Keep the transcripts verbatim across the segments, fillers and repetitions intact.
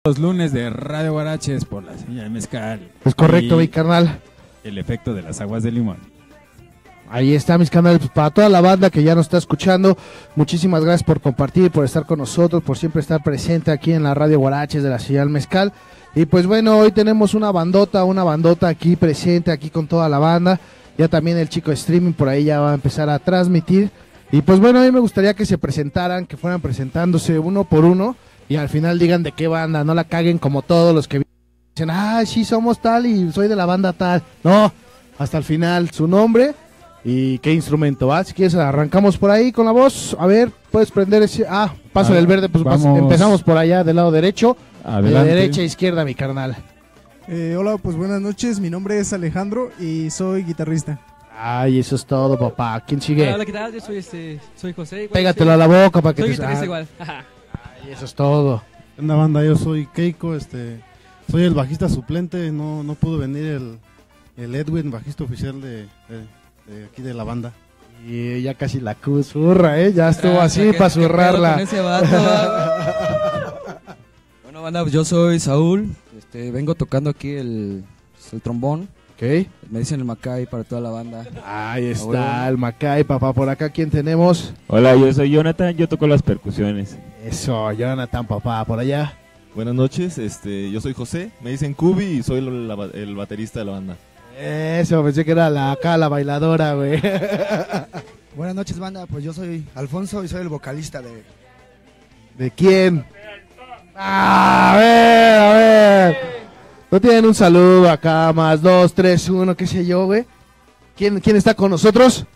Los lunes de Radio Guaraches por la señal Mezcal. Es correcto, Y mi carnal. el efecto de las aguas de limón. Ahí está, mis canales, pues, para toda la banda que ya nos está escuchando, muchísimas gracias por compartir, por estar con nosotros, por siempre estar presente aquí en la Radio Guaraches de la señal Mezcal. Y pues bueno, hoy tenemos una bandota, una bandota aquí presente, aquí con toda la banda. Ya también el chico de streaming por ahí ya va a empezar a transmitir. Y pues bueno, a mí me gustaría que se presentaran, que fueran presentándose uno por uno y al final digan de qué banda, no la caguen como todos los que dicen, ah, sí, somos tal y soy de la banda tal. No, hasta el final, su nombre y qué instrumento, ¿va? Si quieres arrancamos por ahí con la voz. A ver, puedes prender ese... Ah, paso Ah, del verde, pues pas- vamos. empezamos por allá del lado derecho. Adelante. De derecha a izquierda, mi carnal. Eh, hola, pues buenas noches, mi nombre es Alejandro y soy guitarrista. Ay, eso es todo, papá. ¿Quién sigue? Hola, ¿qué tal? Yo soy, este, soy José. igual Pégatelo soy- a la boca para que Soy te... guitarrista Ah, igual. Ay, eso es todo. En la banda, yo soy Keiko, este, soy el bajista suplente, no, no pudo venir el, el Edwin, bajista oficial de, de- de aquí de la banda. Y ya casi la zurra, ¿eh? Ya estuvo Ah, así ¿qué- para qué pedo zurrarla. con ese vato? Bueno, banda, pues yo soy Saúl. Este, vengo tocando aquí el, el trombón. Ok. Me dicen el Macay para toda la banda. Ahí huevo. está el Macay, papá. Por acá, ¿quién tenemos? Hola, yo soy Jonathan, yo toco las percusiones. Eso, Jonathan, papá. Por allá. Buenas noches, este, yo soy José, me dicen Cubi y soy el, la- el baterista de la banda. Eso, pensé que era la, acá la bailadora, güey. Buenas noches, banda. Pues yo soy Alfonso y soy el vocalista de... ¿De quién? Ah, a ver, a ver. No tienen un saludo acá, más dos, tres, uno, qué sé yo, güey. ¿Quién, ¿Quién está con nosotros?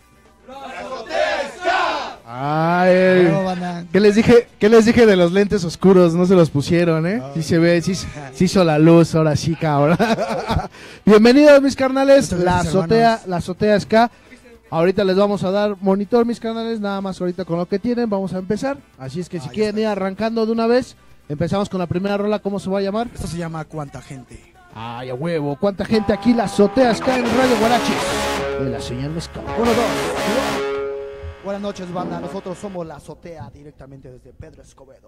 Ay, Bravo, banda. ¿qué les dije? ¿Qué les dije de los lentes oscuros? No se los pusieron, ¿eh? Sí se ve, sí, sí hizo la luz, ahora sí, cabrón. Bienvenidos, mis carnales. Muchas La gracias, azotea, hermanos. la azotea es acá. Ahorita les vamos a dar monitor, mis carnales, nada más ahorita con lo que tienen, vamos a empezar. Así es que si Ahí quieren está. ir arrancando de una vez, empezamos con la primera rola, ¿cómo se va a llamar? Esto se llama Cuánta Gente. Ay, a huevo, ¿cuánta gente aquí? La azotea acá en Radio Guaraches de la señal Mezcal. Uno, dos, uno. Buenas noches, banda. Nosotros somos La Azotea, directamente desde Pedro Escobedo.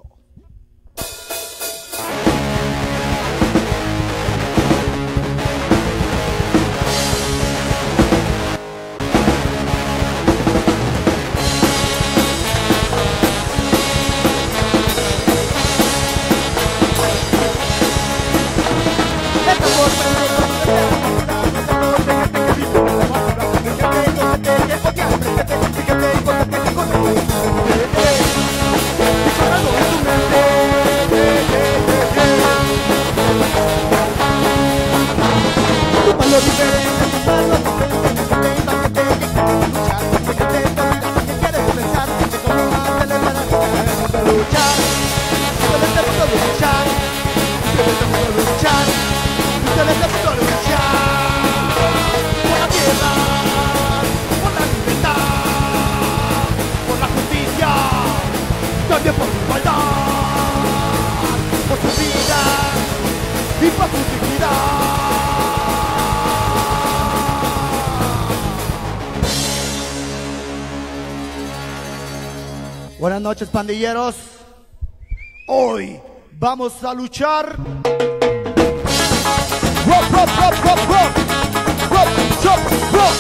También por su igualdad, por su vida y por su dignidad. Buenas noches, pandilleros. Hoy vamos a luchar. Rock, rock, rock, rock, rock, rock, rock, rock.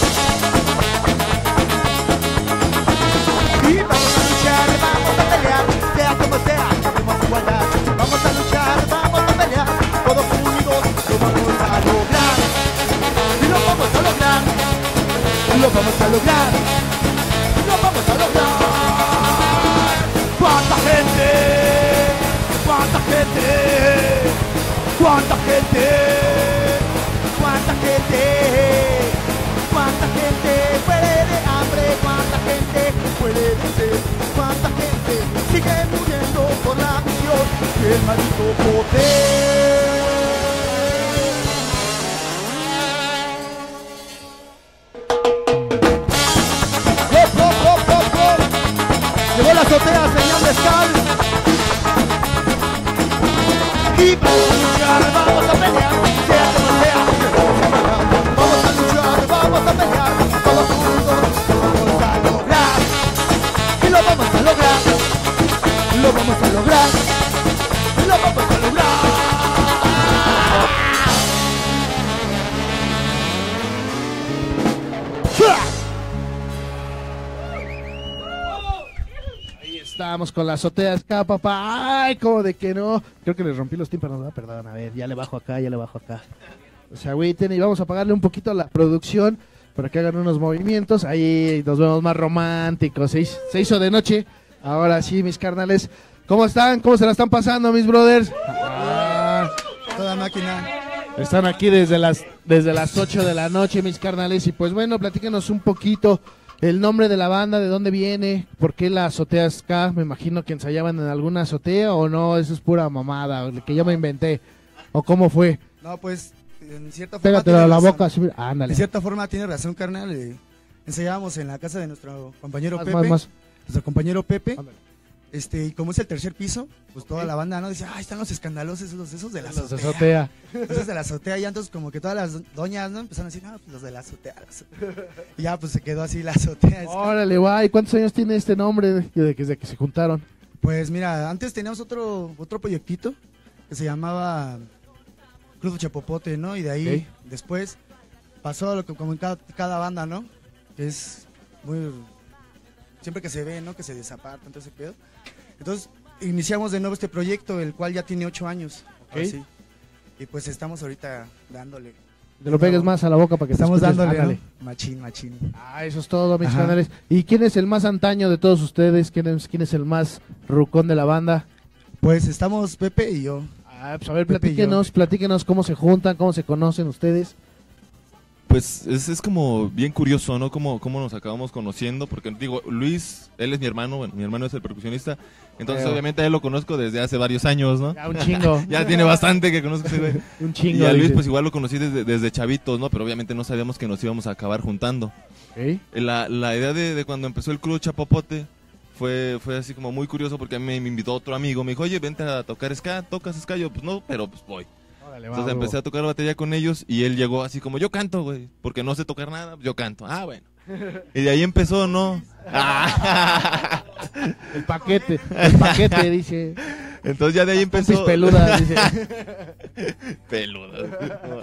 Y vamos a luchar, vamos a pelear, sea como sea, tenemos igualdad. Vamos a luchar, vamos a pelear, todos unidos lo vamos a lograr. Y lo vamos a lograr, y lo vamos a lograr, y lo vamos a lograr. ¡Cuánta gente! ¡Cuánta gente! ¡Cuánta gente! ¡Cuánta gente! ¡Cuánta gente muere de hambre! ¡Cuánta gente muere de sed! ¡Cuánta gente sigue muriendo por la visión del maldito poder! ¡Hop, hop, hop, hop, hop! Llegó la azotea, señal Mezcal. Y vamos a luchar, vamos a pelear, sea como sea, vamos a luchar, vamos a pelear, todos juntos lo vamos a lograr. Y lo vamos a lograr, lo vamos a lograr, lo vamos a lograr. estábamos con la azotea ska, papá. Ay, como de que no. Creo que les rompí los tímpanos, ¿verdad? Perdón, a ver, ya le bajo acá, ya le bajo acá. O sea, agüiten y vamos a pagarle un poquito a la producción para que hagan unos movimientos. Ahí nos vemos más románticos. Se hizo, se hizo de noche. Ahora sí, mis carnales. ¿Cómo están? ¿Cómo se la están pasando, mis brothers? Ah, Toda máquina. están aquí desde las desde las ocho de la noche, mis carnales. Y pues bueno, platíquenos un poquito el nombre de la banda, de dónde viene, por qué la azotea ska. Me imagino que ensayaban en alguna azotea o no, eso es pura mamada, que yo me inventé. ¿O cómo fue? No, pues, en cierta forma. Pégatelo tiene a la razón. boca, así, ándale. En cierta forma tiene razón, carnal. eh, ensayábamos en la casa de nuestro compañero Más, Pepe. más, más. Nuestro compañero Pepe. Ándale. Este, y como es el tercer piso, pues toda la banda, ¿no? Dice, ah, están los escandalosos, los esos de la Los azotea. azotea. Esos de la azotea. Y entonces como que todas las doñas, ¿no? Empezaron a decir, ah, pues los de la azotea. la azotea". Y ya, pues se quedó así la azotea. Órale, guay. ¿Cuántos años tiene este nombre de- de- desde que se juntaron? Pues mira, antes teníamos otro, otro proyectito que se llamaba Club Chapopote, ¿no? Y de ahí, Ok. después, pasó lo que como en cada, cada banda, ¿no? Que es muy... Siempre que se ve, ¿no? Que se desapartan, todo ese pedo. Entonces, iniciamos de nuevo este proyecto, el cual ya tiene ocho años. Ok. Así. Y pues estamos ahorita dándole. Te lo pegues más a la boca para que te Estamos escuches. dándole, Ándale. ¿no? Machín, machín. Ah, eso es todo, mis Ajá. canales. ¿Y quién es el más antaño de todos ustedes? ¿Quién es, quién es el más rucón de la banda? Pues estamos Pepe y yo. Ah, pues a ver, Pepe y yo. platíquenos, platíquenos cómo se juntan, cómo se conocen ustedes. Pues es, es como bien curioso, ¿no? Cómo, cómo nos acabamos conociendo, porque digo, Luis, él es mi hermano, bueno, mi hermano es el percusionista, entonces Pero- obviamente a él lo conozco desde hace varios años, ¿no? Ya un chingo. Ya tiene bastante que conozco a ese güey. Un chingo. Y a Luis dice. pues igual lo conocí desde, desde chavitos, ¿no? Pero obviamente no sabíamos que nos íbamos a acabar juntando. Ok. La, la idea de, de cuando empezó el Club Chapopote fue, fue así como muy curioso porque a mí me, me invitó otro amigo, me dijo, oye, vente a tocar ska, ¿tocas ska? Yo, pues no, pero pues voy. Órale, va, Entonces huevo. empecé a tocar batería con ellos y él llegó así como, yo canto, güey, porque no sé tocar nada, yo canto. Ah, bueno. Y de ahí empezó, ¿no? Ah. El paquete, el paquete, dice. Entonces ya de ahí Pompis empezó... peludas, dice. Peludas.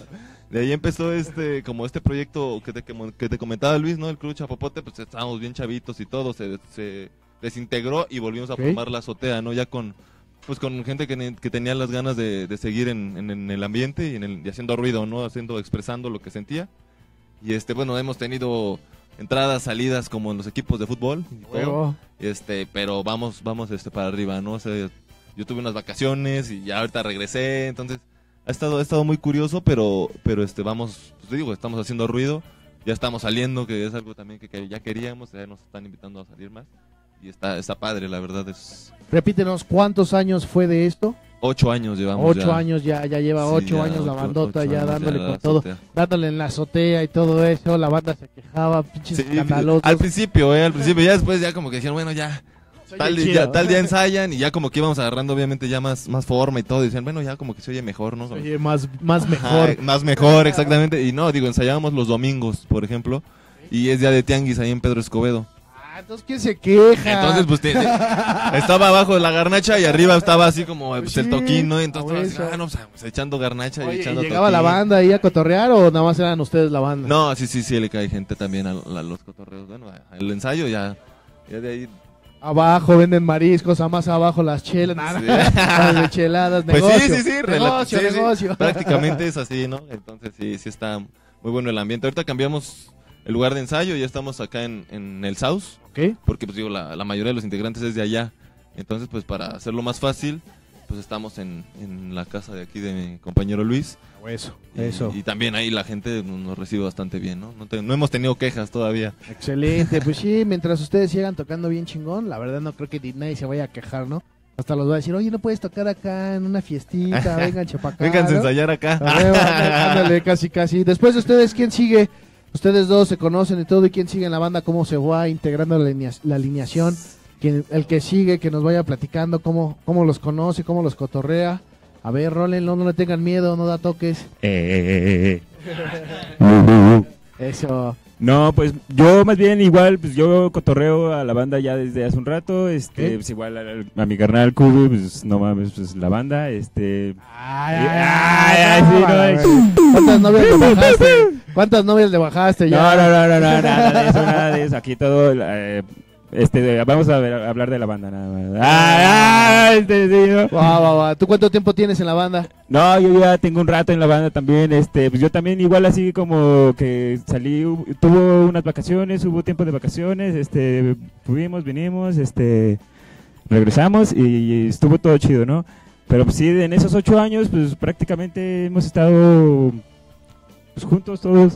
De ahí empezó este, como este proyecto que te, que te comentaba Luis, ¿no? El Club Chapopote, pues estábamos bien chavitos y todo, se, se desintegró y volvimos a Ok. formar la azotea, ¿no? Ya con, pues con gente que, ne- que tenía las ganas de, de seguir en, en- en el ambiente y, en el, y haciendo ruido, ¿no? Haciendo, expresando lo que sentía. Y este, bueno, hemos tenido entradas, salidas como en los equipos de fútbol y todo. Huevo. Este, pero vamos, vamos este para arriba, ¿no? O sea, yo tuve unas vacaciones y ya ahorita regresé, entonces ha estado, ha estado muy curioso, pero, pero este, vamos, pues te digo, estamos haciendo ruido, ya estamos saliendo, que es algo también que, que ya queríamos, ya nos están invitando a salir más y está, está padre, la verdad es Repítenos, ¿cuántos años fue de esto? ocho años llevamos. Ocho ya. años ya, ya lleva Sí, ocho ya, años la ocho- bandota ocho ya años dándole la con todo, azotea. dándole en la azotea y todo eso, la banda se quejaba, pinches Sí, escandalosos. al principio, eh, al principio, ya después ya como que dijeron, bueno, ya, Soy tal, el di- chido. ya, tal día ensayan y ya como que íbamos agarrando obviamente ya más, más forma y todo, y decían, bueno, ya como que se oye mejor, ¿no? Oye, más, más mejor. Ajá, más mejor, exactamente. Y no, digo, ensayábamos los domingos, por ejemplo, y es día de tianguis ahí en Pedro Escobedo. Ah, entonces, ¿quién se queja? Entonces, pues, te- te- estaba abajo de la garnacha y arriba estaba así como pues, el Sí, toquín, ¿no? a Entonces, estaba así, hueso. ah, no, pues, pues, echando garnacha Oye, y ¿y echando llegaba la toquín. banda ahí a cotorrear o nada más eran ustedes la banda? No, sí, sí, sí, le cae gente también a, a los cotorreos. Bueno, el ensayo ya, ya de ahí. Abajo venden mariscos, a más abajo las chelas, nada, Sí. las micheladas, Pues negocio, sí, sí, sí, rela- negocio, sí, sí, negocio. prácticamente es así, ¿no? Entonces sí, sí está muy bueno el ambiente. Ahorita cambiamos el lugar de ensayo, ya estamos acá en, en el South, ¿Ok? porque pues digo, la, la mayoría de los integrantes es de allá. Entonces pues para hacerlo más fácil, pues estamos en, en la casa de aquí de mi compañero Luis. Eso, Y, eso. y también ahí la gente nos recibe bastante bien, ¿no? No, te- no hemos tenido quejas todavía. Excelente, pues sí, mientras ustedes sigan tocando bien chingón, la verdad no creo que ni nadie se vaya a quejar, ¿no? Hasta los va a decir, oye, no puedes tocar acá en una fiestita, vengan chapacá. Vénganse a ¿no? ensayar acá. A huevo, ándale, ándale, casi, casi. Después de ustedes, ¿quién sigue? Ustedes dos se conocen y todo, ¿y quién sigue en la banda? ¿Cómo se va integrando la, linea- la alineación? ¿Quién- el que sigue, que nos vaya platicando cómo, cómo los conoce, cómo los cotorrea. A ver, rólenlo, no le tengan miedo, no da toques. Eh, eh, eh, eh. Eso. No, pues yo más bien igual, pues yo cotorreo a la banda ya desde hace un rato, este, ¿Qué? pues igual a, a mi carnal Cubi, pues no mames, pues la banda, este... Ay, ay, ay, sí, no, ¿Cuántas novias le bajaste? ¿Cuántas novias le bajaste ya? No, no, no, no, no, nada de eso, nada de eso, aquí todo, eh, este, vamos a, ver, a hablar de la banda nada más. Ah, ah, este, sí, ¿no? Va, va, va. ¿Tú cuánto tiempo tienes en la banda? No, yo ya tengo un rato en la banda también, este, pues yo también igual así como que salí, hu- tuvo unas vacaciones, hubo tiempo de vacaciones, este, fuimos, vinimos, este, regresamos y, y estuvo todo chido, ¿no? Pero pues sí, en esos ocho años, pues prácticamente hemos estado pues, juntos todos.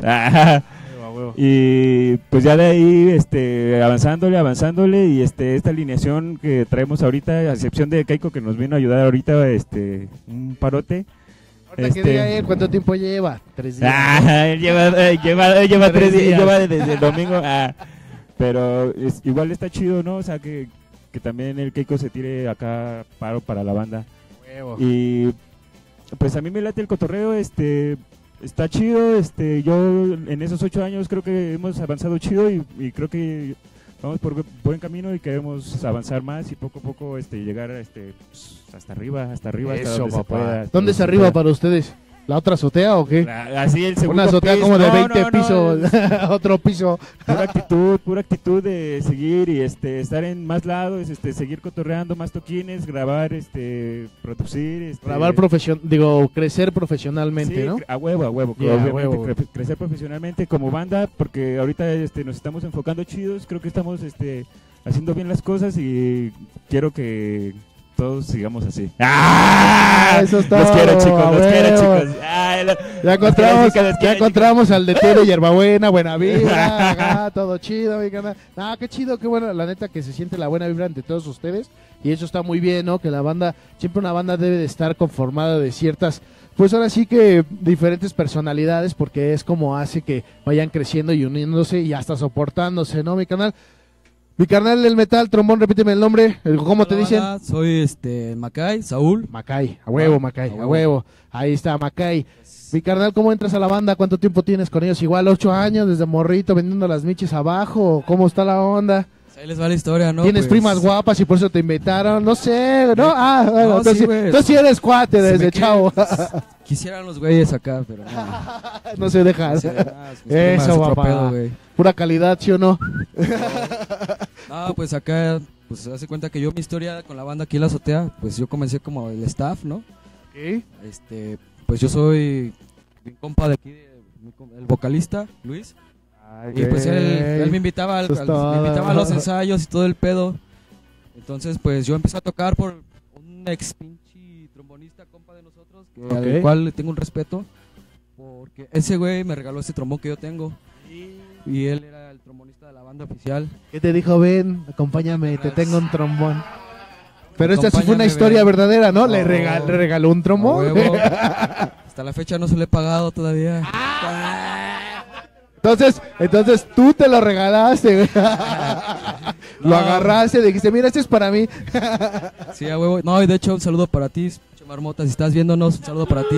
Y pues ya de ahí, este, avanzándole, avanzándole y este, esta alineación que traemos ahorita, a excepción de Keiko que nos vino a ayudar ahorita, este, un parote. Ahorita que diga él, ¿cuánto tiempo lleva? Tres días. Ah, él lleva, eh, lleva, eh, lleva tres Tres días, días. lleva desde el domingo. Ah, pero es- igual está chido, ¿no? O sea, que, que también el Keiko se tire acá paro para la banda. Huevo. Y pues a mí me late el cotorreo, este, está chido, este, yo en esos ocho años creo que hemos avanzado chido y, y creo que vamos por bu- buen camino y queremos avanzar más y poco a poco este, llegar este, pues, hasta arriba, hasta arriba, hasta Eso, donde se papá. pueda. hasta ¿Dónde es donde se arriba pueda. para ustedes? ¿La otra azotea o qué? La- Así el segundo Una azotea piso. como de No, veinte no, no, pisos, otro piso. Pura actitud, pura actitud de seguir y este estar en más lados, este seguir cotorreando más toquines, grabar, este producir, este, Grabar profesión, digo, crecer profesionalmente, sí, ¿no? cre- a huevo, a huevo, Yeah, a obviamente huevo. cre- crecer profesionalmente como banda porque ahorita este nos estamos enfocando chidos, creo que estamos este haciendo bien las cosas y quiero que todos sigamos así. ¡Ah! Eso es Los todo, quiero, a chicos, los quiero, huevo. chicos. Ay, lo- Ya encontramos, los quiero, los ya quiero, encontramos al de Tero Hierbabuena, buena vibra, acá, todo chido, mi carnal. No, qué chido, qué bueno, la neta que se siente la buena vibra entre todos ustedes y eso está muy bien, ¿no? Que la banda, siempre una banda debe de estar conformada de ciertas, pues ahora sí que diferentes personalidades porque es como hace que vayan creciendo y uniéndose y hasta soportándose, ¿no, mi canal? Mi carnal del metal, trombón, repíteme el nombre, el- ¿cómo te Hola, dicen? banda, soy este Macay, Saúl. Macay, a huevo, Ah, Macay, a a huevo. huevo. Ahí está, Macay. Mi carnal, ¿cómo entras a la banda? ¿Cuánto tiempo tienes con ellos? Igual ocho años, desde morrito, vendiendo las miches abajo. ¿Cómo está la onda? Ahí les va la historia, ¿no? ¿Tienes Pues, primas guapas y por eso te invitaron? No sé, ¿no? Ah, bueno, No, entonces, sí, güey. entonces sí eres cuate se me desde quieren- chavo. Quisieran los güeyes acá, pero no. No se dejan. No se dejan, ah, mis primas, Eso, otro papá. pedo, güey. Pura calidad, ¿sí o no? No, pues acá, pues se hace cuenta que yo mi historia con la banda aquí en la azotea, pues yo comencé como el staff, ¿no? Este, pues yo soy mi compa de aquí, de- mi com- el vocalista, Luis. Y pues él, él me invitaba al- Eso es al- todo. me invitaba a los ensayos y todo el pedo. Entonces, pues yo empecé a tocar por un ex pinche trombonista compa de nosotros, que, Ok. al cual le tengo un respeto, porque ese güey me regaló ese trombón que yo tengo. Y él era el trombonista de la banda oficial. ¿Qué te dijo? Ven, acompáñame, te tengo un trombón. Pero esta sí fue una Acompáñame, historia ven. verdadera, ¿no? Le, Oh. regal- le regaló un A trombón. huevo. Hasta la fecha no se le he pagado todavía. Entonces, entonces tú te lo regalaste, güey. Lo No. agarraste, dijiste, mira, este es para mí. Sí, a huevo. No, y de hecho, un saludo para ti, pinche Marmota. Si estás viéndonos, un saludo para ti.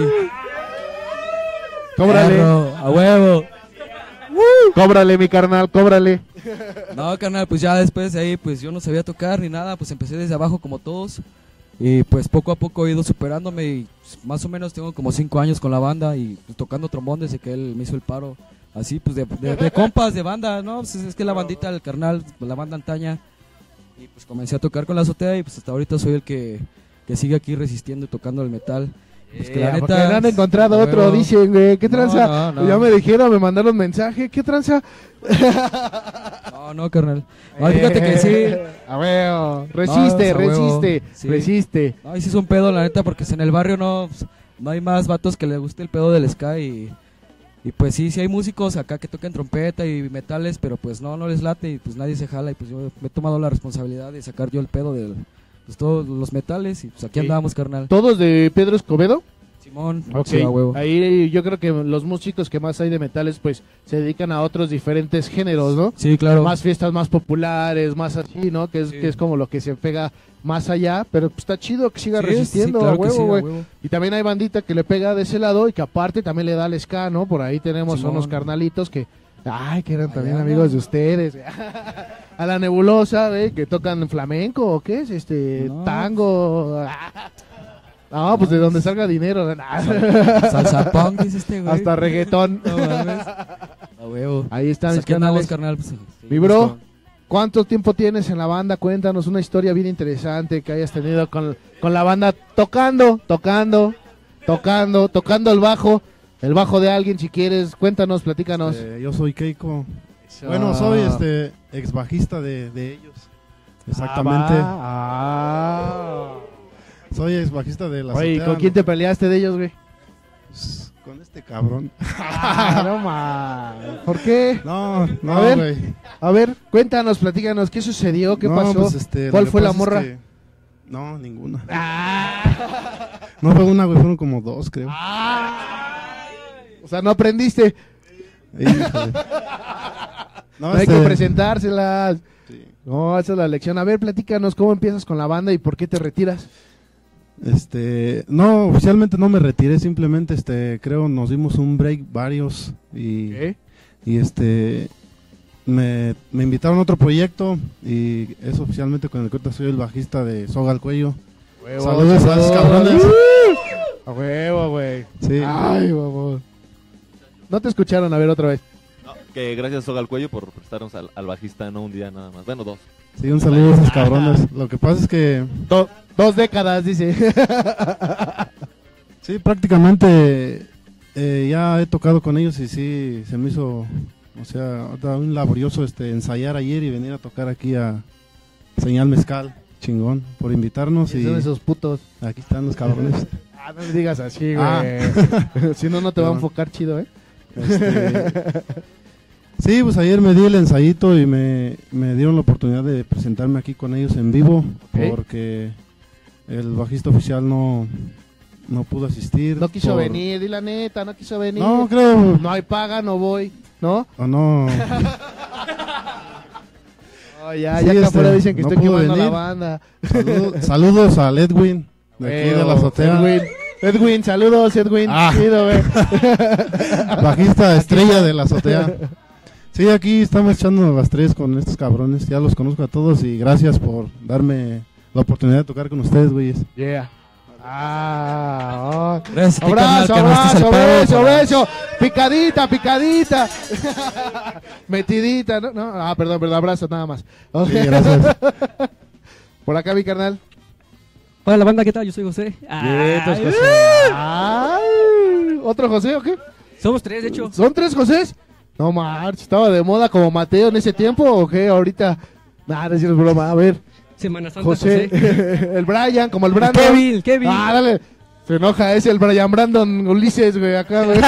Cóbrale. Perro, a huevo. Cóbrale, mi carnal, cóbrale. No, carnal, pues ya después de ahí, pues yo no sabía tocar ni nada. Pues empecé desde abajo como todos. Y pues poco a poco he ido superándome. Y pues, más o menos tengo como cinco años con la banda. Y pues, tocando trombón desde que él me hizo el paro. Así, pues de, de- de compas, de banda, ¿no? Pues, es que la bandita, el carnal, la banda antaña. Y pues comencé a tocar con la azotea. Y pues hasta ahorita soy el que, que sigue aquí resistiendo y tocando el metal. Pues que la Eh, porque neta. no han encontrado a otro, huevo. dicen, güey. ¿Qué No, tranza? no, no. Ya me dijeron, me mandaron mensaje. ¿Qué tranza? No, no, carnal. No, fíjate que sí. A huevo. Resiste, No, a huevo. resiste, Sí. resiste. No, y sí es un pedo, la neta, porque en el barrio no, no hay más vatos que les guste el pedo del ska y, y pues sí, sí hay músicos acá que tocan trompeta y metales, pero pues no, no les late y pues nadie se jala y pues yo me he tomado la responsabilidad de sacar yo el pedo de pues, todos los metales y pues aquí Sí. andamos, carnal. ¿Todos de Pedro Escobedo? Simón, Ok, sí, a huevo. ahí yo creo que los músicos que más hay de metales pues se dedican a otros diferentes géneros, ¿no? Sí, claro. Más fiestas más populares, más así, ¿no? Que es, Sí. que es como lo que se pega más allá, pero pues está chido que siga Sí, resistiendo, sí, claro a que sí, huevo, a güey. huevo. Y también hay bandita que le pega de ese lado y que aparte también le da el ska, ¿no? Por ahí tenemos Simón. unos carnalitos que, ay, que eran Allá también andan. amigos de ustedes. A la Nebulosa, ¿eh? Que tocan flamenco, ¿o qué es? Este, No. tango. No, pues de donde salga dinero. Salsa punk, dice este güey. Hasta reggaetón. No mames. A huevo. Ahí están Pues mis aquí andamos, canales. carnal. Pues, Mi bro, con- ¿cuánto tiempo tienes en la banda? Cuéntanos una historia bien interesante que hayas tenido con, con la banda tocando, tocando, tocando, tocando el bajo, el bajo de alguien si quieres. Cuéntanos, platícanos. Este, yo soy Keiko. Eso. Bueno, soy este ex bajista de, de ellos. Exactamente. Ah, va. Soy ex bajista de la Oye, azotea, ¿con quién ¿no? te peleaste de ellos, güey? Con este cabrón. Ah, no más. ¿Por qué? No, no, A ver. güey. A ver, cuéntanos, platícanos, ¿qué sucedió? ¿Qué No, pasó? pues, este, lo ¿Cuál que fue la pasa es morra? que- No, ninguna. Ah. No fue una, güey, fueron como dos, creo. O sea, no aprendiste. Híjole. No, No, hay este, que presentárselas. sí. No, esa es la lección. A ver, platícanos cómo empiezas con la banda y por qué te retiras. Este, no, oficialmente no me retiré, simplemente, este, creo nos dimos un break varios y, ¿Qué? y este, me, me invitaron a otro proyecto y es oficialmente con el que ahorita soy el bajista de Soga al Cuello. Huevo, Saludos a esos saludos. cabrones. A huevo, güey. Sí. Ay, vamos. No te escucharon, a ver otra vez. No, que gracias Soga al Cuello por prestarnos al, al bajista, no un día nada más. Bueno, dos. Sí, un saludo a esos cabrones. Lo que pasa es que Do- dos décadas, dice. sí, prácticamente eh, ya he tocado con ellos y sí, se me hizo, o sea, ahorita un laborioso este ensayar ayer y venir a tocar aquí a Señal Mezcal. Chingón, por invitarnos y Son esos putos. aquí están los cabrones. Ah, no me digas así, güey. Ah. Si no, no te va a Perdón. enfocar chido, ¿eh? Este, sí, pues ayer me di el ensayito y me, me dieron la oportunidad de presentarme aquí con ellos en vivo Ok. porque el bajista oficial no, no pudo asistir. No quiso por- venir, di la neta, no quiso venir. No, creo. No hay paga, no voy, ¿no? O no. Oh, ya, Sí, ya acá este, afuera dicen que no estoy pudo quemando la venir. banda. Saludo- saludos al Edwin de aquí de la azotea. Edwin, Edwin, saludos, Edwin. Ah. Chido, güey. Bajista estrella de la azotea. Sí, aquí estamos echando las tres con estos cabrones. Ya los conozco a todos y gracias por darme la oportunidad de tocar con ustedes, güeyes. Yeah. Ah, oh. Gracias a ti, Abrazo, carnal, que nos diste el abrazo, pedo beso, para- beso. Picadita, picadita. Metidita, ¿no? no, ah, perdón, perdón, abrazo nada más. Ok. Sí, gracias. Por acá mi carnal. Hola, la banda, ¿qué tal? Yo soy José. Vientos, Ay, José. Ay, ¿otro José o qué? Somos tres, de hecho. ¿Son tres Josés? No march, ¿estaba de moda como Mateo en ese tiempo o qué? Ahorita, nada, no es broma, a ver. Semana Santa, José, José. el Brian, como el Brandon. Kevin, Kevin. Ah, dale. Se enoja, es el Brian Brandon Ulises, güey, acá, güey.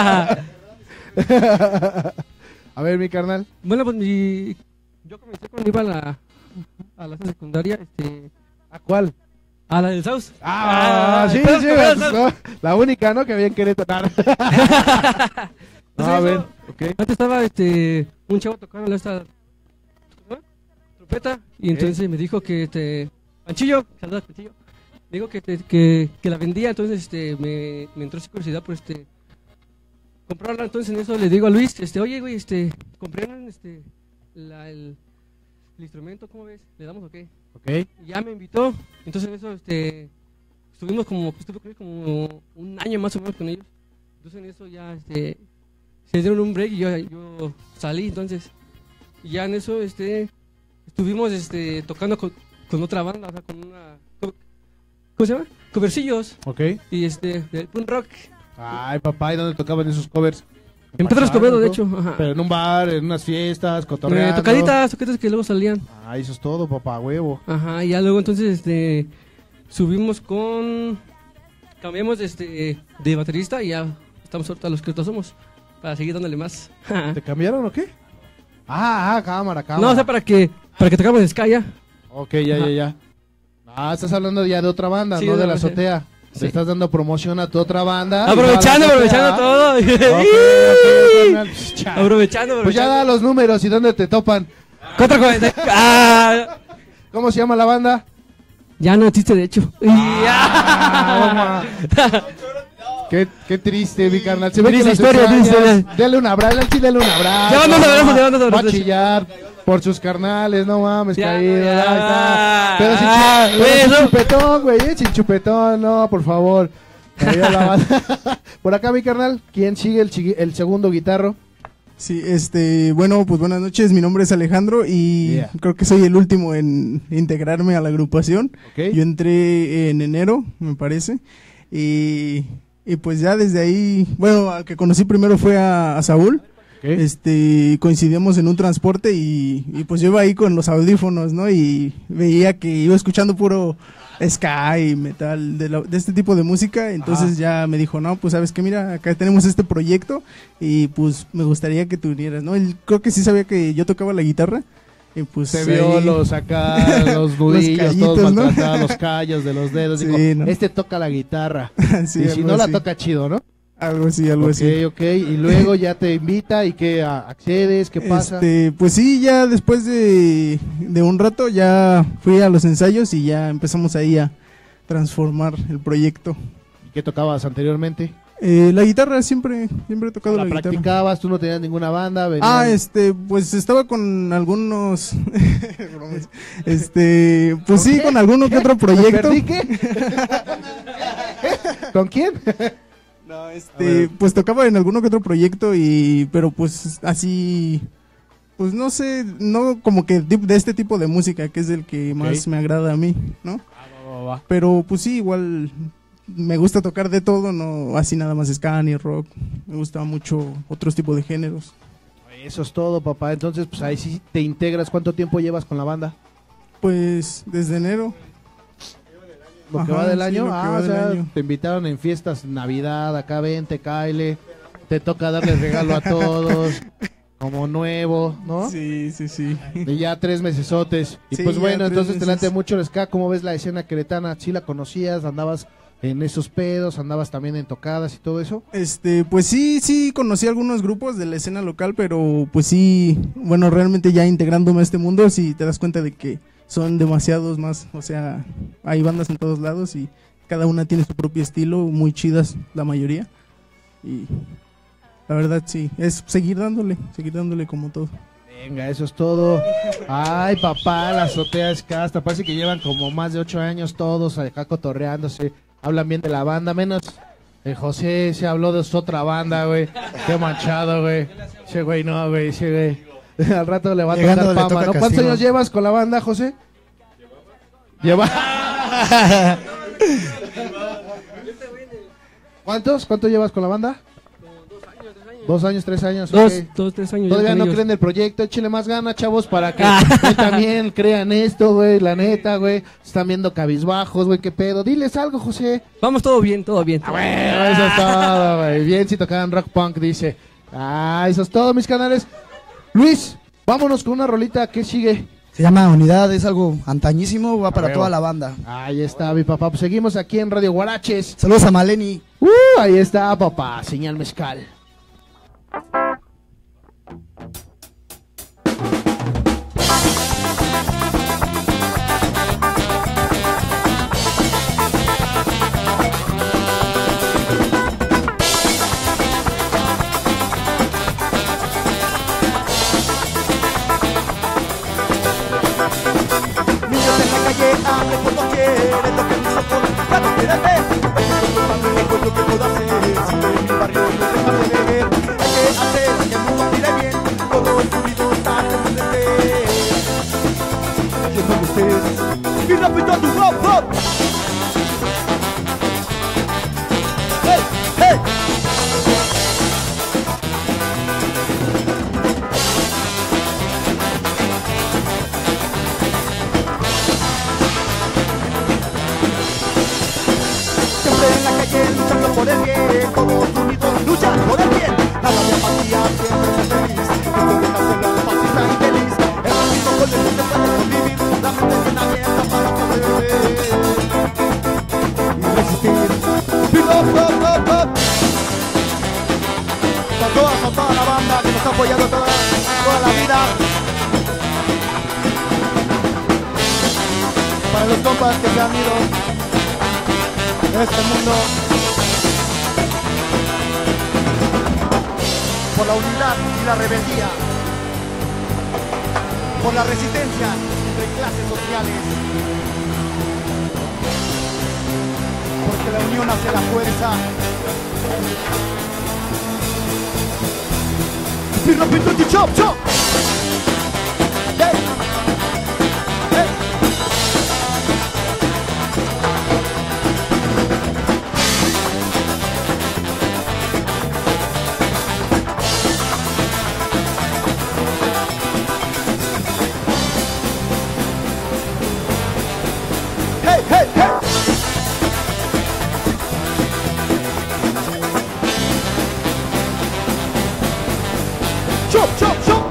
A ver, mi carnal. Bueno, pues mi... yo comencé cuando iba a la, a la secundaria, este... ¿A cuál? A la del Saus. Ah, sí, ¿puedo sí, comer la, Saus? no, la única, ¿no? Que había en Querétaro. Pues a eso, ver, ok. Antes estaba este un chavo tocando esta ¿no? trompeta y entonces me dijo que este Panchillo, saludos Panchillo. Me dijo que, te- que, que la vendía, entonces este me, me entró esa curiosidad por este comprarla, entonces en eso le digo a Luis, este, oye güey, este, compré un, este la, el, el instrumento, ¿cómo ves? ¿Le damos o qué? Ok. Y ya me invitó, entonces en eso este estuvimos como estuve con ellos como un año más o menos con ellos. Entonces en eso ya este se dieron un break y yo, yo salí, entonces y ya en eso este estuvimos este tocando con, con otra banda, o sea, con una co- ¿cómo se llama? Covercillos Ok. y este del punk rock. Ay, papá, ¿y dónde tocaban esos covers? En Pedro Escobedo, de hecho, ajá. Pero en un bar, en unas fiestas, Eh, cotorreando. tocaditas, tocaditas que luego salían. Ah, eso es todo, papá, huevo. Ajá, y ya luego entonces este subimos con cambiamos este de baterista y ya estamos ahorita los que todos somos para seguir dándole más. ¿Te cambiaron o qué? Ah, ah, cámara, cámara. No, o sea, para que para que tocamos Sky ya. Ok, ya, Ajá. ya, ya. Ah, estás hablando ya de otra banda, Sí, no de de la otra- azotea. sí. Te estás dando promoción a tu otra banda. Aprovechando, y no a la aprovechando azotea. todo. Ok, ok, carnal. Cha. aprovechando, Pues ya da aprovechando. los números y dónde te topan. Cuatro cuarenta. Ah, ¿Cómo se llama la banda? ya no existe de hecho. Ah, Qué, qué triste, mi carnal. Se ve Triste que los historia, triste extrañas. historia. Dale un abrazo, al chile, dale un abrazo. Ya, manda un abrazo, ya, manda un Va a abrazo. chillar por sus carnales, no mames, Ya, caído. ya. Ahí está. Pero sin, Ah, chu- pero sin bueno. chupetón, güey, eh, sin chupetón, no, por favor. Ahí va la banda. Por acá, mi carnal, ¿quién sigue el, chigui- el segundo guitarro? Sí, este, bueno, pues buenas noches, mi nombre es Alejandro y Yeah. creo que soy el último en integrarme a la agrupación. Ok. Yo entré en enero, me parece, y, y pues ya desde ahí, bueno, al que conocí primero fue a, a Saúl. Okay. Este, coincidimos en un transporte y, y pues yo iba ahí con los audífonos, ¿no? Y veía que iba escuchando puro ska y metal, de, la- de este tipo de música, entonces ya me dijo, no, pues sabes que mira, acá tenemos este proyecto y pues me gustaría que te unieras, ¿no? Él creo que sí sabía que yo tocaba la guitarra y pues Se vio ahí- los acá, los nudillos, callitos, todos ¿no? maltratados, los callos de los dedos. Sí, Dijo, ¿no? este toca la guitarra. Sí, y si algo no la así. toca chido, ¿no? Algo así, algo Ok, así. ok. Y luego ya te invita y que accedes, ¿qué pasa? Este, pues sí, ya después de, de un rato ya fui a los ensayos y ya empezamos ahí a transformar el proyecto. ¿Y qué tocabas anteriormente? Eh, la guitarra, siempre, siempre he tocado ¿La la, guitarra. practicabas? ¿Tú no tenías ninguna banda? venían- Ah, este, pues estaba con algunos, bromas. este, pues sí, con alguno que otro proyecto. ¿Perdí qué? ¿Con quién? No, este, pues tocaba en alguno que otro proyecto y, pero pues así, pues no sé, no como que de, de este tipo de música que es el que más Ok. me agrada a mí, ¿no? Va, va, va. Pero pues sí, igual me gusta tocar de todo, no así nada más ska ni rock, me gusta mucho otros tipos de géneros. Eso es todo, papá. Entonces, pues ahí sí te integras. ¿Cuánto tiempo llevas con la banda? Pues desde enero. Lo que Ajá, va del sí, año. lo que Ah, va o del sea, año. te invitaron en fiestas, Navidad, acá vente, Kyle. Te toca darle regalo a todos, como nuevo, ¿no? Sí, sí, sí. Y ya tres mesesotes. Y Sí, pues ya bueno, tres entonces te meses. late mucho el ska. ¿Cómo ves la escena queretana? ¿Sí la conocías? ¿Andabas en esos pedos? ¿Andabas también en tocadas y todo eso? Este, pues sí, sí, conocí algunos grupos de la escena local, pero pues sí, bueno, realmente ya integrándome a este mundo, sí te das cuenta de que son demasiados más, o sea, hay bandas en todos lados y cada una tiene su propio estilo, muy chidas la mayoría, y la verdad sí, es seguir dándole, seguir dándole como todo. Venga, eso es todo. Ay, papá, la azotea es casta. Parece que llevan como más de ocho años todos acá cotorreándose. Hablan bien de la banda, menos el José se habló de su otra banda, güey. Qué manchado, güey. Ese güey no, güey, ese güey. Al rato le va a Llegando tocar le pama, toca ¿no? ¿Cuántos castigo. años llevas con la banda, José? Lleva. ¿Cuántos? ¿Cuánto llevas con la banda? Dos años, tres años. Dos, ok. dos, tres años. ya Todavía con no ellos. creen el proyecto, échale más ganas, chavos, para que él también crean esto, güey, la neta, güey. Están viendo cabizbajos, güey, qué pedo. Diles algo, José. Vamos todo bien, todo bien. Ah, bueno, eso es todo, güey. Bien si tocaban rock punk, dice. Ah, eso es todo, mis canales. Luis, vámonos con una rolita, ¿qué sigue? Se llama Unidad, es algo antañísimo, va para huevo. toda la banda. Ahí está, mi papá. Pues seguimos aquí en Radio Guaraches. Saludos a Maleni. Uh, ahí está, papá. Señal mezcal. Niños en la calle, hambre por doquier, es lo que mis ojos ya no quieren ver. Hay que controlarme lejos lo que puedo hacer, si en mi barrio no se deja de beber. Hay que hacer que el mundo gire bien, todos unidos hacemos de ser. Yo con ustedes, y rápido tu hop hop. ¡Hey, hey! Siempre en la calle luchando por el bien, todos unidos luchan por el bien. Nada de apatía, siempre ser feliz. Que te deja solo, fascista y feliz. El ratito con el mundo puede convivir, la mente es una abierta para sobreviver. Y resistir. Big up, up, up, up. A toda, a toda la banda que nos ha apoyado toda, toda la vida. Para los compas que se han ido de este mundo, por la unidad y la rebeldía, por la resistencia entre clases sociales, porque la unión hace la fuerza. Pirro, pirro, ti, chop, chop. Hey. Hey. Hey, hey, hey. Chop, chop, chop.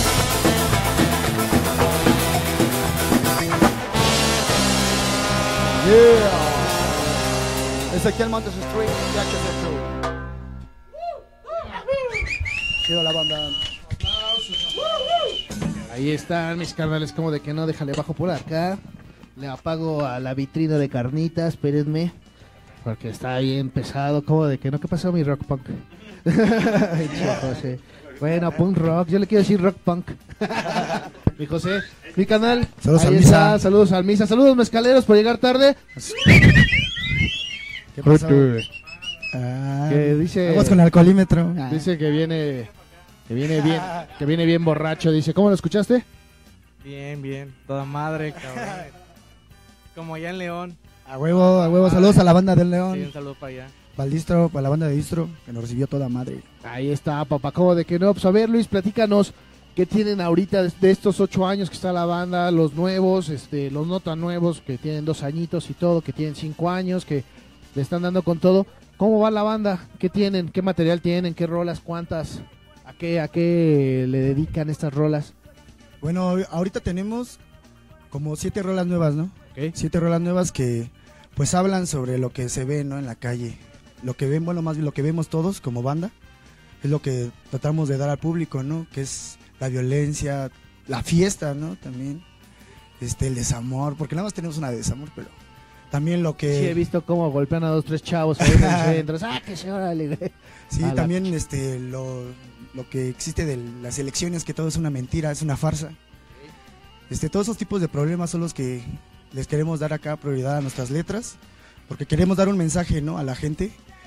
Yeah. Ezequiel Montes Street, D H C Crew. Quiero la banda. Ahí están mis carnales, como de que no, déjale bajo por acá. Le apago a la vitrina de carnitas, espérenme. Porque está bien pesado, como de que no. ¿Qué pasó, mi rock punk? Ay, che, José. Bueno, punk rock, yo le quiero decir rock punk. Mi José, mi canal. Saludos ahí al está, Misa. saludos al Misa. Saludos mezcaleros por llegar tarde. ¿Qué pasó? Ah, que dice, Vamos con el alcoholímetro. Ah. dice que viene, que viene bien, que viene bien borracho. Dice, ¿cómo lo escuchaste? Bien, bien, toda madre, cabrón. Como allá en León. A huevo, a huevo, saludos a la banda del León. Sí, un saludo para allá. Para el distro, para la banda de distro, que nos recibió toda madre. Ahí está, papá, ¿cómo de que no? Pues a ver, Luis, platícanos, ¿qué tienen ahorita de, de estos ocho años que está la banda? Los nuevos, este, los no tan nuevos, que tienen dos añitos y todo, que tienen cinco años, que le están dando con todo. ¿Cómo va la banda? ¿Qué tienen? ¿Qué material tienen? ¿Qué rolas? ¿Cuántas? ¿A qué, a qué le dedican estas rolas? Bueno, ahorita tenemos como siete rolas nuevas, ¿no? Okay. Siete rolas nuevas que pues hablan sobre lo que se ve, ¿no? En la calle. Lo que ven, bueno, más bien lo que vemos todos como banda, es lo que tratamos de dar al público, ¿no? Que es la violencia, la fiesta, ¿no? También, este, el desamor, porque nada más tenemos una de desamor, pero también lo que... Sí, he visto cómo golpean a dos, tres chavos ahí en el centro. ¡Ah, que se órale! Sí, A también la... este, lo, lo que existe de las elecciones, que todo es una mentira, es una farsa. Este, todos esos tipos de problemas son los que les queremos dar acá prioridad a nuestras letras, porque queremos dar un mensaje, ¿no? A la gente,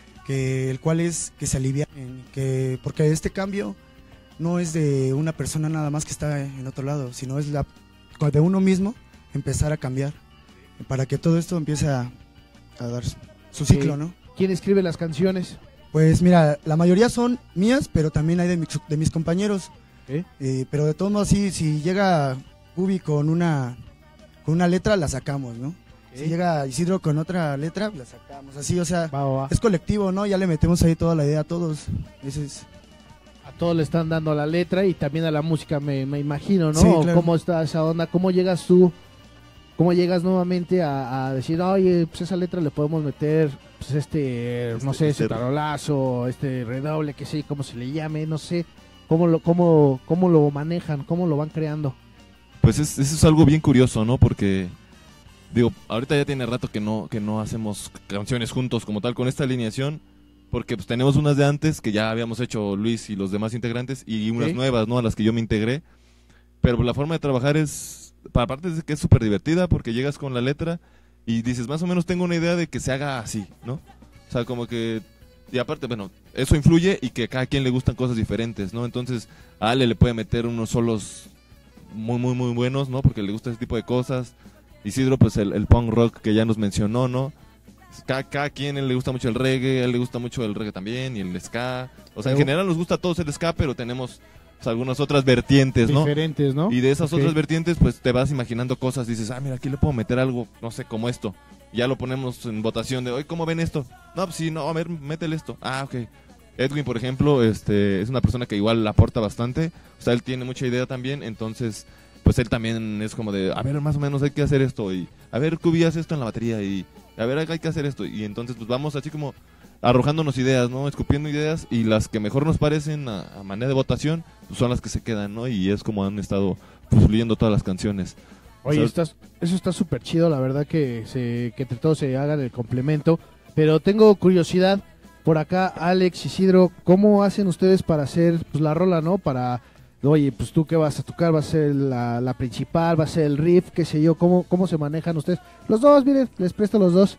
que el cual es que se alivianen, que porque este cambio no es de una persona nada más que está en otro lado, sino es la de uno mismo empezar a cambiar para que todo esto empiece a, a dar su ciclo, ¿no? ¿Quién escribe las canciones? Pues mira, la mayoría son mías, pero también hay de, mi, de mis compañeros. ¿Eh? Eh, pero de todos modos, sí, si llega Ubi con una con una letra, la sacamos, ¿no? Si llega Isidro con otra letra, la sacamos. Así, o sea, va, va, va. es colectivo, ¿no? Ya le metemos ahí toda la idea a todos. Ese es... A todos le están dando la letra y también a la música, me, me imagino, ¿no? Sí, claro. ¿Cómo está esa onda? ¿Cómo llegas tú? ¿Cómo llegas nuevamente a, a decir, oye, pues esa letra le podemos meter, pues este, este no sé, ese tarolazo, este redoble, que sé, cómo se le llame, no sé. ¿Cómo lo, cómo, cómo lo manejan? ¿Cómo lo van creando? Pues es, eso es algo bien curioso, ¿no? Porque... Digo, ahorita ya tiene rato que no que no hacemos canciones juntos como tal con esta alineación, porque pues tenemos unas de antes que ya habíamos hecho Luis y los demás integrantes y unas ¿Sí? nuevas, ¿no? A las que yo me integré. Pero la forma de trabajar es, aparte de que es súper divertida, porque llegas con la letra y dices, más o menos tengo una idea de que se haga así, ¿no? O sea, como que... Y aparte, bueno, eso influye y que a cada quien le gustan cosas diferentes, ¿no? Entonces, a Ale le puede meter unos solos muy, muy, muy buenos, ¿no? Porque le gusta ese tipo de cosas. Isidro, pues el, el punk rock que ya nos mencionó, ¿no? Cada, cada quien él le gusta mucho el reggae, a él le gusta mucho el reggae también y el ska. O sea, en general nos gusta a todos el ska, pero tenemos pues, algunas otras vertientes, ¿no? Diferentes, ¿no? Y de esas Ok. otras vertientes, pues te vas imaginando cosas. Dices, ah, mira, aquí le puedo meter algo, no sé, como esto. Y ya lo ponemos en votación de, oye, ¿cómo ven esto? No, pues sí, no, a ver, métele esto. Ah, ok. Edwin, por ejemplo, este es una persona que igual aporta bastante. O sea, él tiene mucha idea también, entonces... pues él también es como de, a ver, más o menos hay que hacer esto, y a ver, cubías esto en la batería, y a ver, hay que hacer esto, y entonces pues vamos así como arrojándonos ideas, ¿no? Escupiendo ideas, y las que mejor nos parecen a, a manera de votación, pues son las que se quedan, ¿no? Y es como han estado pues, fluyendo todas las canciones. Oye, O sea, estás, eso está súper chido, la verdad, que, se, que entre todos se hagan el complemento, pero tengo curiosidad, por acá, Alex, Isidro, ¿cómo hacen ustedes para hacer pues, la rola, ¿no? Para... Oye, pues tú qué vas a tocar, va a ser la, la principal, va a ser el riff, qué sé yo, ¿cómo, cómo se manejan ustedes? Los dos, miren, les presto los dos.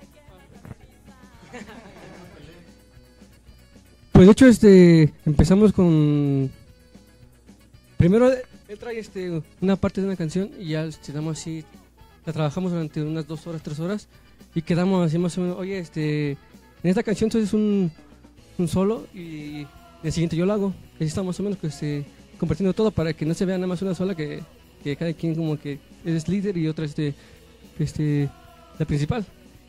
Pues de hecho, este, empezamos con primero él trae este, una parte de una canción y ya este, damos así, la trabajamos durante unas dos horas, tres horas y quedamos así más o menos, oye, este, en esta canción entonces es un, un solo y en el siguiente yo lo hago. Y así estamos más o menos pues, este, compartiendo todo para que no se vea nada más una sola, que, que cada quien como que es líder y otra este, este, la principal.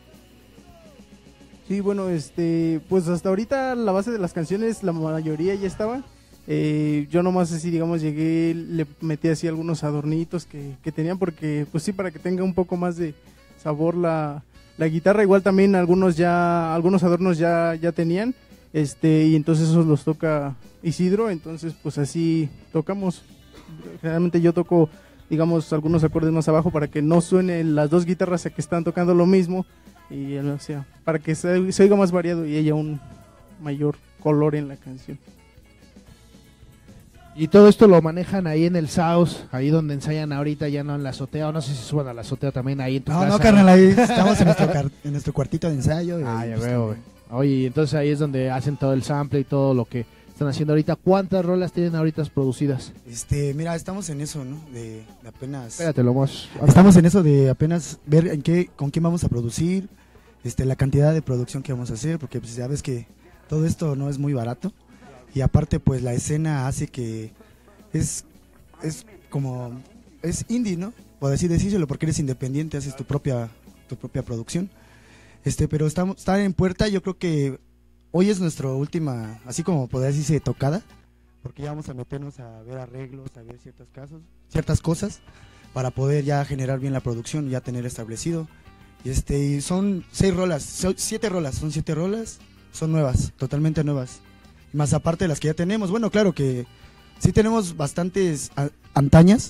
Sí, bueno, este, pues hasta ahorita la base de las canciones, la mayoría ya estaba. Eh, yo nomás así, digamos, llegué, le metí así algunos adornitos que, que tenían, porque, pues sí, para que tenga un poco más de sabor la, la guitarra. Igual también algunos ya, algunos adornos ya, ya tenían, este, y entonces esos los toca Isidro, entonces pues así tocamos. Generalmente yo toco, digamos, algunos acordes más abajo para que no suenen las dos guitarras que están tocando lo mismo. Y o sea, para que se, se oiga más variado y haya un mayor color en la canción. Y todo esto lo manejan ahí en el Saus, ahí donde ensayan ahorita, ya no en la azotea, o no sé si suban a la azotea también ahí en tu No, casa. no, carnal, ahí estamos en nuestro, car- en nuestro cuartito de ensayo. y Ah, ahí, ya pues, veo, güey. Oye, entonces ahí es donde hacen todo el sample y todo lo que están haciendo ahorita. ¿Cuántas rolas tienen ahorita producidas? Este, mira, estamos en eso, ¿no? De, de apenas... Espérate, lo más... Estamos en eso de apenas ver en qué, con quién vamos a producir, este, la cantidad de producción que vamos a hacer, porque pues ya ves que todo esto no es muy barato. Y aparte, pues la escena hace que es, es como, es indie, ¿no? Por así decírselo, porque eres independiente, haces tu propia, tu propia producción. Este, pero estamos, está en puerta, yo creo que hoy es nuestra última, así como podría decirse, tocada, porque ya vamos a meternos a ver arreglos, a ver ciertos casos, ciertas cosas, para poder ya generar bien la producción, ya tener establecido. Y este, y son seis rolas, son siete rolas, son siete rolas, son nuevas, totalmente nuevas. Más aparte de las que ya tenemos, bueno, claro que sí tenemos bastantes a- antañas,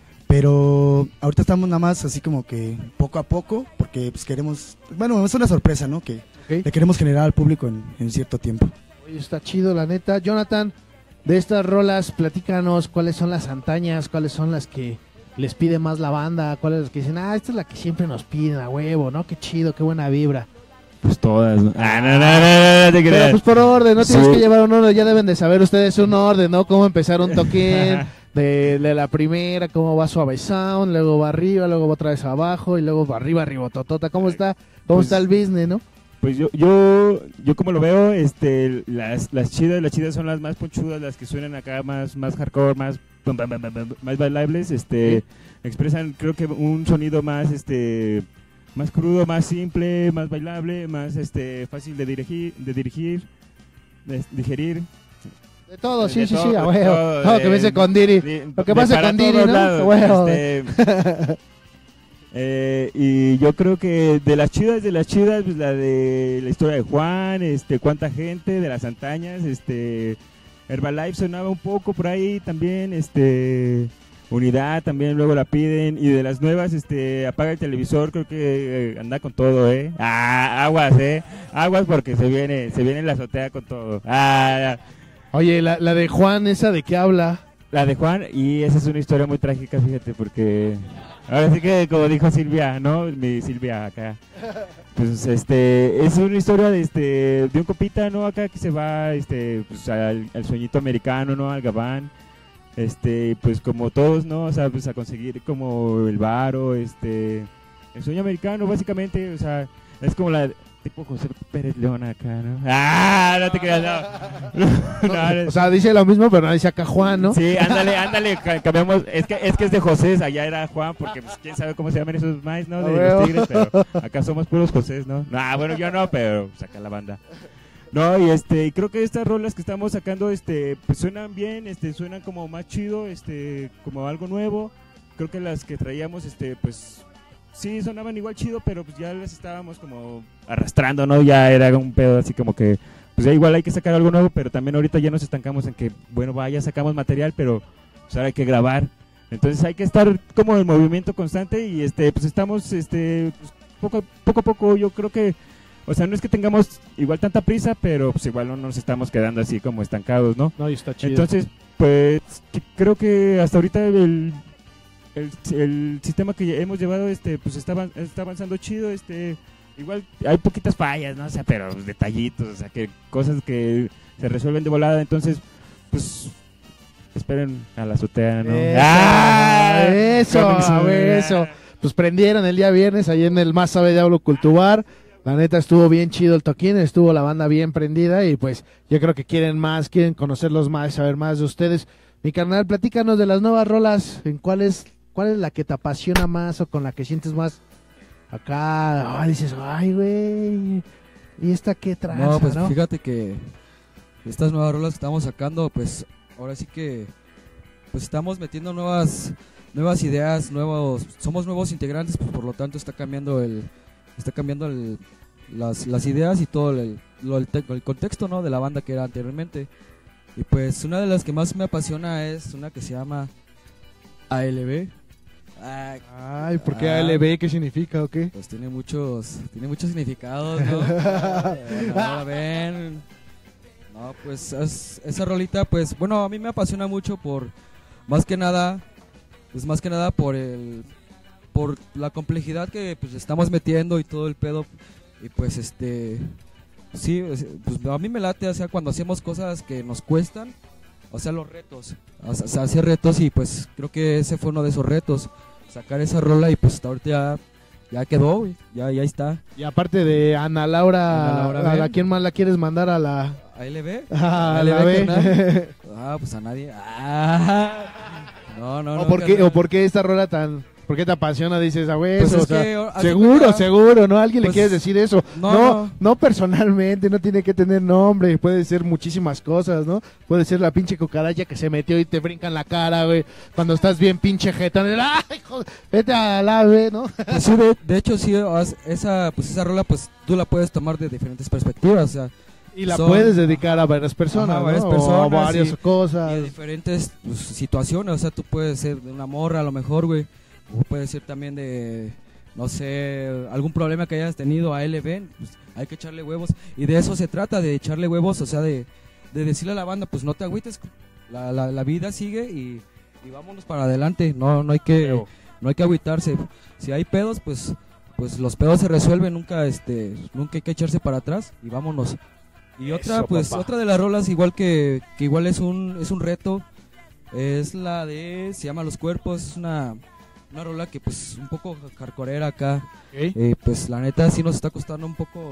pero ahorita estamos nada más así como que poco a poco, porque pues queremos, bueno, es una sorpresa, ¿no? Que Okay. le queremos generar al público en, en cierto tiempo. Oye, está chido, la neta. Jonathan, de estas rolas, platícanos cuáles son las antañas, cuáles son las que les pide más la banda, cuáles las que dicen, ah, esta es la que siempre nos piden a huevo, ¿no? Qué chido, qué buena vibra. Pues todas, ¿no? Ah, no, no, no, no, no te Pero creas. pues por orden, no tienes Sí. que llevar un orden, ya deben de saber ustedes un orden, ¿no? Cómo empezar un toquín, de, de la primera, cómo va suave sound, luego va arriba, luego va otra vez abajo, y luego va arriba, arriba, totota. ¿Cómo está? ¿Cómo Pues- está el business, no? Pues yo, yo, yo como lo veo, este, las, las chidas, las chidas son las más ponchudas, las que suenan acá más, más hardcore, más, bam, bam, bam, bam, bam, más bailables, este, expresan, creo que un sonido más, este, más crudo, más simple, más bailable, más, este, fácil de dirigir, de dirigir, de digerir. De todo, De sí, sí, todo, sí, a de huevo. todo, No, de- que vence con Diri. de- Lo que de pasa para con Diri, todos ¿no? lados, A huevo. este, Eh, y yo creo que de las chidas, de las chidas, pues la de la historia de Juan, este, cuánta gente, de las antañas, este, Herbalife sonaba un poco por ahí también, este, Unidad también luego la piden, y de las nuevas, este, Apaga el televisor, creo que eh, anda con todo, eh, ah, aguas, eh, aguas porque se viene, se viene la azotea con todo, ah, Oye, la, la de Juan, ¿esa de qué habla? la de Juan, y esa es una historia muy trágica, fíjate, porque ahora sí que como dijo Silvia, ¿no? Mi Silvia acá. Pues este, es una historia de este de un copita, ¿no? Acá que se va este pues al, al sueñito americano, ¿no? Al Gabán. Este, pues como todos, ¿no? O sea, pues a conseguir como el varo, este el sueño americano básicamente, o sea, es como la tipo José Pérez León acá, ¿no? Ah, no te creas, no. No, no, O sea, dice lo mismo, pero no dice acá Juan, ¿no? Sí, ándale, ándale, ca- cambiamos. Es que, es que es de José, allá era Juan, porque pues, quién sabe cómo se llaman esos maíz, ¿no? De A los huevo. tigres, pero acá somos puros Josés, ¿no? Ah, bueno, yo no, pero saca la banda. No, y este, y creo que estas rolas que estamos sacando, este, pues suenan bien, este, suenan como más chido, este, como algo nuevo. Creo que las que traíamos, este, pues sí sonaban igual chido, pero pues ya las estábamos como arrastrando, ¿no? Ya era un pedo así como que pues ya igual hay que sacar algo nuevo, pero también ahorita ya nos estancamos en que, bueno, vaya, sacamos material, pero pues ahora hay que grabar. Entonces hay que estar como en movimiento constante y este pues estamos este pues, poco, poco a poco, yo creo que, o sea, no es que tengamos igual tanta prisa, pero pues igual no nos estamos quedando así como estancados, ¿no? No, y está chido. Entonces, pues que- creo que hasta ahorita el, el, el sistema que hemos llevado este pues está, avan- está avanzando chido, este igual hay poquitas fallas, ¿no? O sea, pero detallitos, o sea, que cosas que se resuelven de volada, entonces, pues es- esperen a la azotea, ¿no? Eso, ¡Ah! eso, Coming soon. güey, eso. Pues prendieron el día viernes ahí en el Más Sabe Diablo Cultubar. La neta estuvo bien chido el toquín, estuvo la banda bien prendida y pues yo creo que quieren más, quieren conocerlos más, saber más de ustedes. Mi carnal, platícanos de las nuevas rolas, en cuál es, cuál es la que te apasiona más o con la que sientes más acá, ah, dices, ay güey, ¿y esta qué tranza, No, pues no? fíjate que estas nuevas rolas que estamos sacando, pues ahora sí que pues estamos metiendo nuevas nuevas ideas, nuevos somos nuevos integrantes, pues por lo tanto está cambiando el está cambiando el, las, las ideas y todo el, lo, el, te, el contexto, ¿no? de la banda que era anteriormente. Y pues una de las que más me apasiona es una que se llama A L B. Ay, Ay ¿por qué ah, A L B? ¿Qué significa o qué? Pues tiene muchos tiene muchos significados, ¿no? Bueno, ahora ven. No, pues es, esa rolita, pues bueno, a mí me apasiona mucho por más que nada, pues más que nada por el por la complejidad que pues estamos metiendo y todo el pedo y pues este sí, pues a mí me late, o sea, cuando hacemos cosas que nos cuestan, o sea, los retos, o sea, hacer retos y pues creo que ese fue uno de esos retos, sacar esa rola y pues hasta ahorita ya ya quedó, güey, ya ya está. Y aparte de Ana Laura, Ana Laura ¿a Ben. la quién más la quieres mandar a la ¿A L B? a ¿A la L B, B? carnal? Ah, pues a nadie. Ah. No, no, ¿O no. por qué carnal. o por qué esta rola tan ¿por qué te apasiona? Dices, a güey, Pues eso, es o sea, que, haz de seguro, cuenta- seguro, ¿no? A alguien le Pues, quieres decir eso. no, No, no. no, personalmente, no tiene que tener nombre, puede ser muchísimas cosas, ¿no? Puede ser la pinche cucaracha que se metió y te brinca en la cara, güey, cuando estás bien pinche jetón, ¡ay, joder! Vete a la, güey, ¿no? Pues sí, de, de hecho sí, haz- esa pues esa rola pues tú la puedes tomar de diferentes perspectivas, o sea, Y la son- puedes dedicar a varias personas, Ajá, ¿no? varias O personas a varias y- cosas. y a diferentes pues, situaciones, o sea, tú puedes ser de una morra a lo mejor, güey, o puede ser también de no sé, algún problema que hayas tenido a L B, pues hay que echarle huevos y de eso se trata, de echarle huevos, o sea, de, de decirle a la banda, pues no te agüites, la, la, la vida sigue y, y vámonos para adelante, no no hay que no hay que agüitarse. Si hay pedos, pues pues los pedos se resuelven, nunca este nunca hay que echarse para atrás y vámonos. Y otra Eso, pues papá. otra de las rolas igual que, que igual es un es un reto, es la de se llama Los Cuerpos, es una una rola que pues un poco hardcoreera acá. Ok. Eh, pues la neta sí nos está costando un poco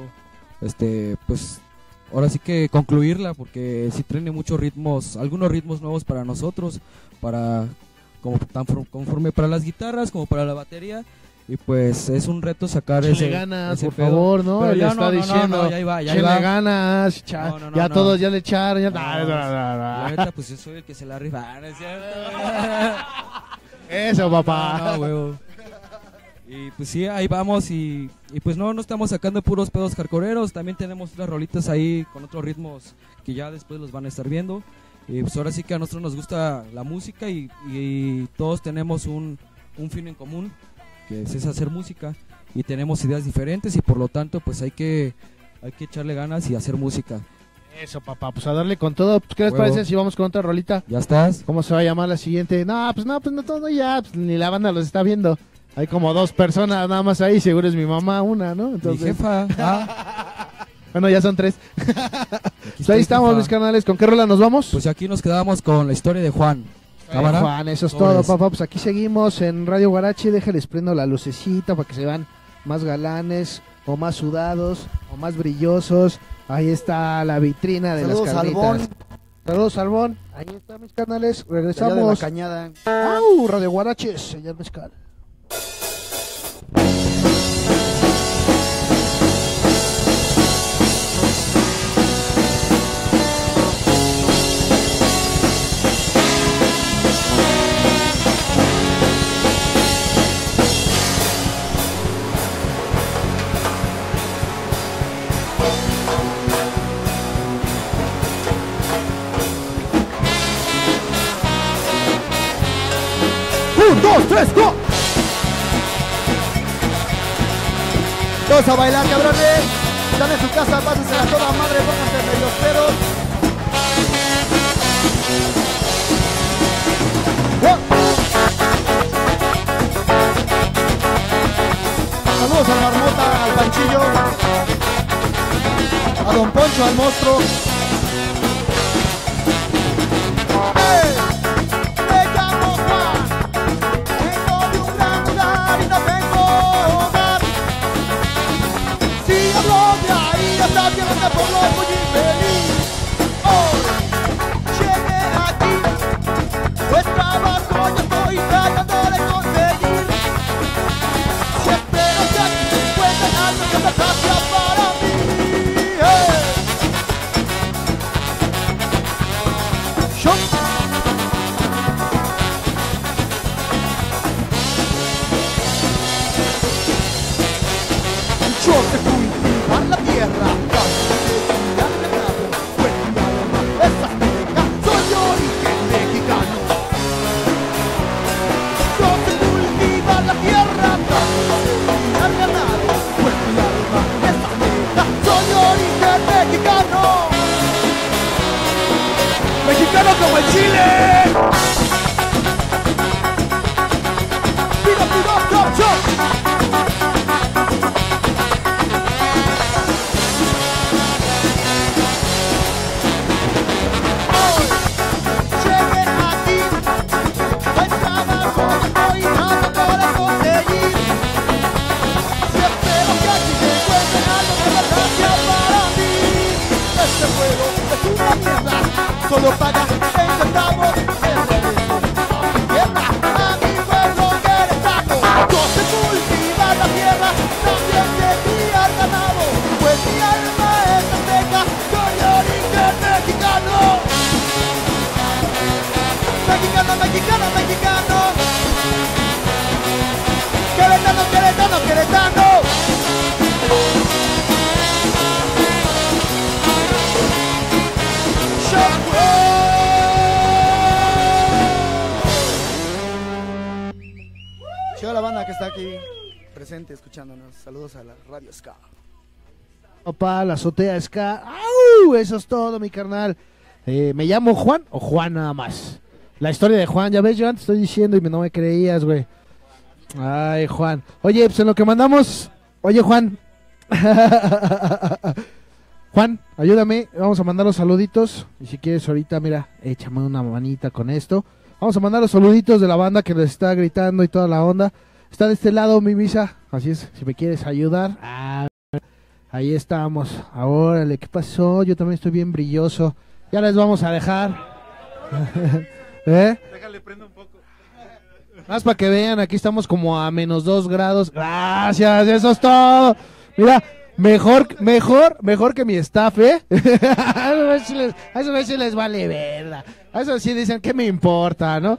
este pues ahora sí que concluirla porque sí tiene muchos ritmos, algunos ritmos nuevos para nosotros, para como tan for- conforme para las guitarras como para la batería y pues es un reto sacar Échale ese ganas, ese por pedo. favor, ¿no? Pero Le ya está no, no, no, diciendo, no, ya iba, ya échale iba. ganas, cha- No, no, no, ya no. todos ya le echaron, ya... No, la neta pues yo soy el que se la rifa, ¿no es cierto? Eso, papá. No, no, huevo. Y pues sí, ahí vamos y, y pues no, no estamos sacando puros pedos hardcoreeros, también tenemos otras rolitas ahí con otros ritmos que ya después los van a estar viendo. Y pues ahora sí que a nosotros nos gusta la música y, y todos tenemos un, un fin en común, que es, es hacer música y tenemos ideas diferentes y por lo tanto pues hay que, hay que echarle ganas y hacer música. Eso, papá, pues a darle con todo. Pues, ¿qué les Huevo. parece si vamos con otra rolita? ¿Ya estás? ¿Cómo se va a llamar la siguiente? No, pues no, pues no, todo ya, pues, ni la banda los está viendo. Hay como dos personas nada más ahí, seguro es mi mamá una, ¿no? Entonces... Mi jefa. Ah. Bueno, ya son tres. Pues estoy, ahí estamos, jefa. mis canales. ¿Con qué rola nos vamos? Pues aquí nos quedamos con la historia de Juan. ¿Cámara? Juan, eso es Sobres. todo, papá. Pues aquí seguimos en Radio Guarache. Déjales prendo la lucecita para que se vean más galanes, o más sudados, o más brillosos. Ahí está la vitrina de Saludos, las carnitas. Albón. Saludos, Salmón. Ahí están mis canales. Allá de la Regresamos. Cañada. ¡Au! Radio Guarache, señor Mezcal. Un, dos, tres, go. Todos a bailar, cabrones. Están en su casa, pásense a toda madre, pónganse medios pedos. ¡Oh! Saludos a Marmota, al Panchillo, a Don Poncho, al monstruo. ¡Eh! Shot. Yo te cultivar la tierra, la ganado, pues mi alma es azteca, soy de origen mexicano. Yo te cultivar la tierra, la ganado, pues mi alma es azteca, soy de origen mexicano. Mexicano como el Chile. Pido, pido, chop, chop. Solo para intentamos el regreso a mi tierra, a mi pueblo queretano. Yo sé cultivar la tierra, también sé criar ganado, pues mi alma es azteca, soy de origen mexicano. Mexicano, mexicano, mexicano. Queretano, queretano, queretano. Chido la banda que está aquí presente escuchándonos. Saludos a la Radio Ska. Papá, la azotea Ska. ¡Au! Eso es todo, mi carnal. Eh, ¿Me llamo Juan o Juan nada más? La historia de Juan, ya ves, yo antes estoy diciendo y no me creías, güey. Ay, Juan. Oye, pues en lo que mandamos... Oye, Juan. Juan, ayúdame. Vamos a mandar los saluditos. Y si quieres ahorita, mira, échame una manita con esto. Vamos a mandar los saluditos de la banda que les está gritando y toda la onda. Está de este lado mi misa. Así es, si me quieres ayudar. Ah, ahí estamos. Órale, ¿qué pasó? Yo también estoy bien brilloso. Ya les vamos a dejar. ¿Eh? Déjale, prendo un poco. Más para que vean, aquí estamos como a menos dos grados. Gracias, eso es todo. Mira, mejor, mejor, mejor que mi staff, ¿eh? A eso sí les, a eso sí les vale verga. A eso sí dicen, ¿qué me importa, no?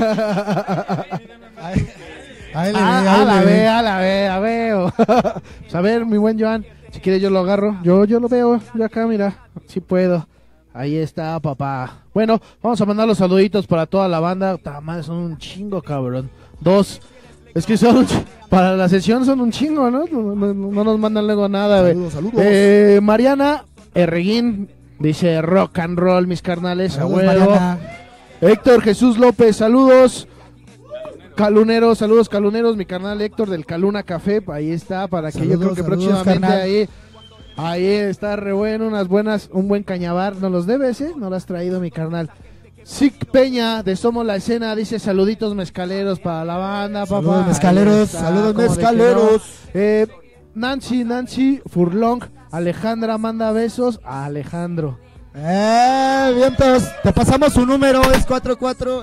Ahí le ve, Ah, ahí a la le ve. ve, a la ve, a veo. Pues a ver, mi buen Joan, si quieres yo lo agarro. Yo, yo lo veo, yo acá, mira, si puedo. Ahí está, papá. Bueno, vamos a mandar los saluditos para toda la banda. Tamás, son un chingo, cabrón. Dos. Es que son un ch- para la sesión son un chingo, ¿no? No, no- no nos mandan luego nada, güey. Saludos, saludos. Eh, Mariana Erreguín dice rock and roll, mis carnales, a Saludos, huevo. Mariana. Héctor Jesús López, saludos. Caluneros, saludos caluneros, mi carnal Héctor del Caluna Café, ahí está, para que yo Saludos, creo que saludos, próximamente carnal. ahí, ahí está re bueno, unas buenas, un buen cañabar, no los debes, eh, no lo has traído mi carnal. Sic Peña de Somos la Escena dice saluditos mezcaleros para la banda, papá. Saludos, Ahí mezcaleros, está, saludos, ¿cómo de que mezcaleros. no? Eh, Nancy, Nancy Furlong, Alejandra manda besos a Alejandro. Eh, vientos, te pasamos su número, es cuatro cuatro.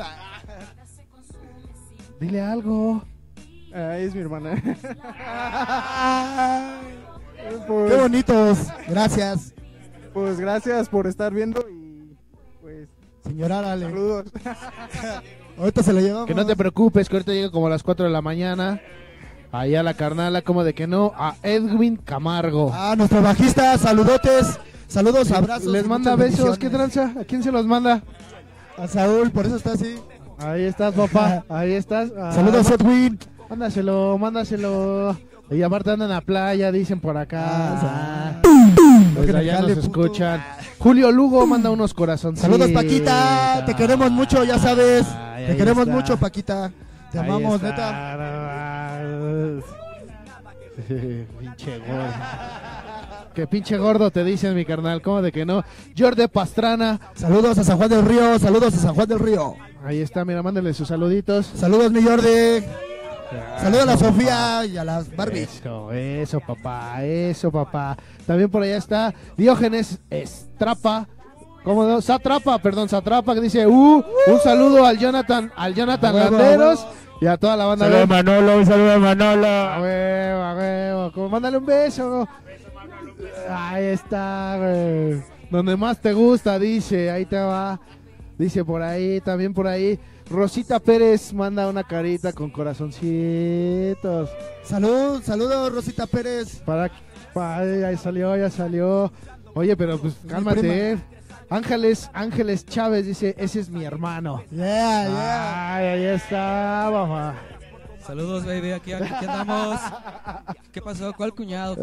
Dile algo. Ah, es mi hermana. Qué bonitos, gracias. Pues gracias por estar viendo y pues Señora, dale. saludos. Ahorita se lo llevamos. Que no te preocupes, que ahorita llega como a las cuatro de la mañana. Ahí a la carnala, como de que no, a Edwin Camargo. Ah, nuestro bajista, saludotes. Saludos, abrazos. Les y manda muchas besos, ¿qué bendiciones. tranza? ¿A quién se los manda? A Saúl, por eso está así. Ahí estás, papá, ahí estás. Ah, Saludos, Edwin. Mándaselo, mándaselo. Y aparte andan en la playa, dicen por acá. Ah, Pues que me allá jale, nos puto. escuchan. Julio Lugo manda unos corazoncitos. Saludos, Paquita. Te queremos mucho, ya sabes. Ay, Te ahí queremos está. mucho, Paquita. Te Ahí amamos, está, neta. no más. Pinche gordo. Que pinche gordo te dicen, mi carnal. ¿Cómo de que no? Jordi Pastrana. Saludos a San Juan del Río. Saludos a San Juan del Río. Ahí está, mira, mándenle sus saluditos. Saludos, mi Jordi. Saludos a la Sofía y a las Barbies. Eso, eso, papá, eso, papá. También por allá está Diógenes Estrapa. ¿Cómo no? Satrapa, perdón, Satrapa, que dice, uh, un saludo al Jonathan, al Jonathan A huevo, Landeros a huevo. y a toda la banda. Saludos a Manolo, un saludo a A Manolo. huevo, a huevo, como mándale un beso. Ahí está, güey. Donde más te gusta, dice, ahí te va. Dice por ahí, también por ahí. Rosita Pérez manda una carita con corazoncitos. Salud, saludos Rosita Pérez. Para, para ya salió, ya salió. Oye, pero pues cálmate, prima. eh. Ángeles, Ángeles Chávez dice, ese es mi hermano. Yeah, yeah. Ay, ahí está, mamá. Saludos, baby, aquí, aquí andamos. ¿Qué pasó? ¿Cuál cuñado?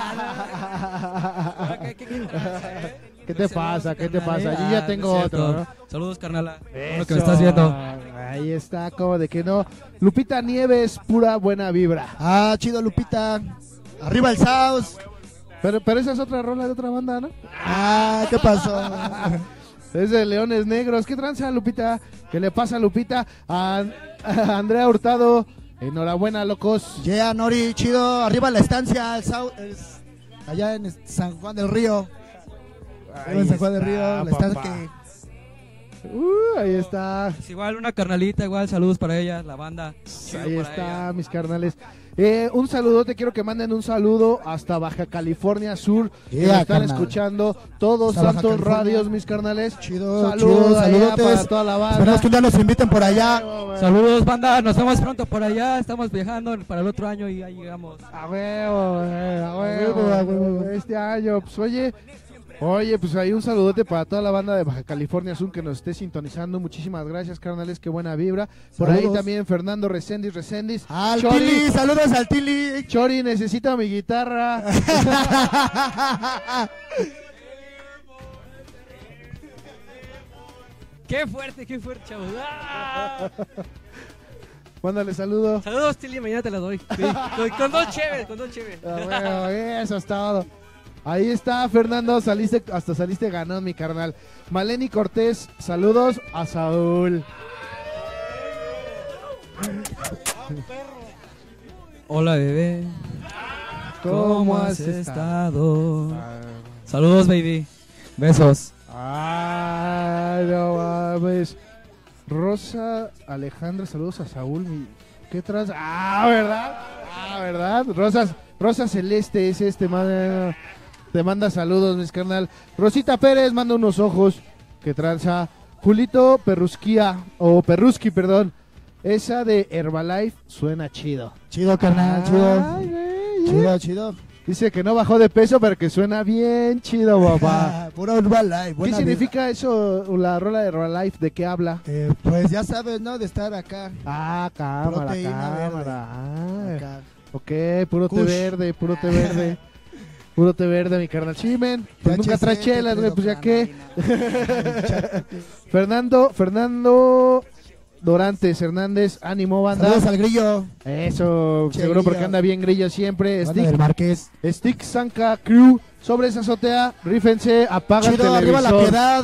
¿Qué, qué, qué, ¿Qué te pasa? ¿Qué te pasa? Yo ya tengo no es otro, cierto. ¿no? Saludos, carnala. Bueno, Eso. que me estás viendo. Ahí está, como de que no. Lupita Nieves, pura buena vibra. Ah, chido Lupita. Arriba el Saus. Pero, pero esa es otra rola de otra banda, ¿no? Ah, ¿qué pasó? Es de Leones Negros. ¿Qué tranza, Lupita? ¿Qué le pasa, Lupita? A, a Andrea Hurtado. Enhorabuena, locos. Yeah, Nori, chido. Arriba la estancia, el Saus, es allá en San Juan del Río. Ahí en San Juan del está, Río, la estancia papá. que... Uh, ahí está. Es igual una carnalita, igual saludos para ella, la banda. Ahí está, mis carnales. Eh, un saludote, quiero que manden un saludo hasta Baja California Sur, que Yeah, nos están carnal. escuchando todos Hasta Baja santos California. radios, mis carnales. Chido, Saludos chido, allá saludotes. para toda la banda. Esperamos que un día nos inviten por allá. Saludos, banda, nos vemos pronto por allá. Estamos viajando para el otro año y ahí llegamos. A huevo, eh, a huevo, huevo, a huevo. este año, pues oye, oye, pues ahí un saludote para toda la banda de Baja California Sur que nos esté sintonizando. Muchísimas gracias, carnales, qué buena vibra. Por ahí Saludos. también Fernando Reséndiz, Reséndiz. Al Chori, Tili, saludos al Tili. Chori, necesito mi guitarra. Qué fuerte, qué fuerte, chavos. ¡Ah! Mándale saludo. Saludos, Tilly, mañana te la doy. Sí, con, con dos cheves, con dos cheves. Ah, bueno, eso es todo. Ahí está, Fernando, saliste, hasta saliste ganón, mi carnal. Maleni Cortés, saludos a Saúl. Hola, bebé. ¿Cómo has estado? Saludos, baby. Besos. Ay, no mames. Rosa Alejandra, saludos a Saúl. mi- ¿Qué traes? Ah, ¿verdad? Ah, ¿verdad? Rosas, Rosa Celeste es este, manda, te manda saludos, mis carnal. Rosita Pérez manda unos ojos. ¿Qué tranza? Julito Perrusquía, o Perruski, perdón. Esa de Herbalife suena chido. Chido, carnal, chido. Ay, güey, Chido, chido. Dice que no bajó de peso, pero que suena bien chido, papá. Ah, puro Herbalife. ¿Qué buena significa eso, la rola de Herbalife? ¿De qué habla? vida. Eh, pues ya sabes, ¿no? De estar acá. Ah, cámara, Proteína cámara. Ah, acá. ok, puro té Kush. verde, puro té verde. Puro té verde, mi carnal. Sí, men, pues T H C, nunca trae chelas, güey, pues ya qué. tetrodotoxina. Fernando, Fernando Dorantes Hernández, ánimo, banda. Saludos al grillo. Eso, Che, seguro porque grillo. anda bien grillo siempre. Banda Stick, del Marqués. Stick Sanka Crew, sobre esa azotea, rífense, apaga el Chido, arriba la televisor. piedad.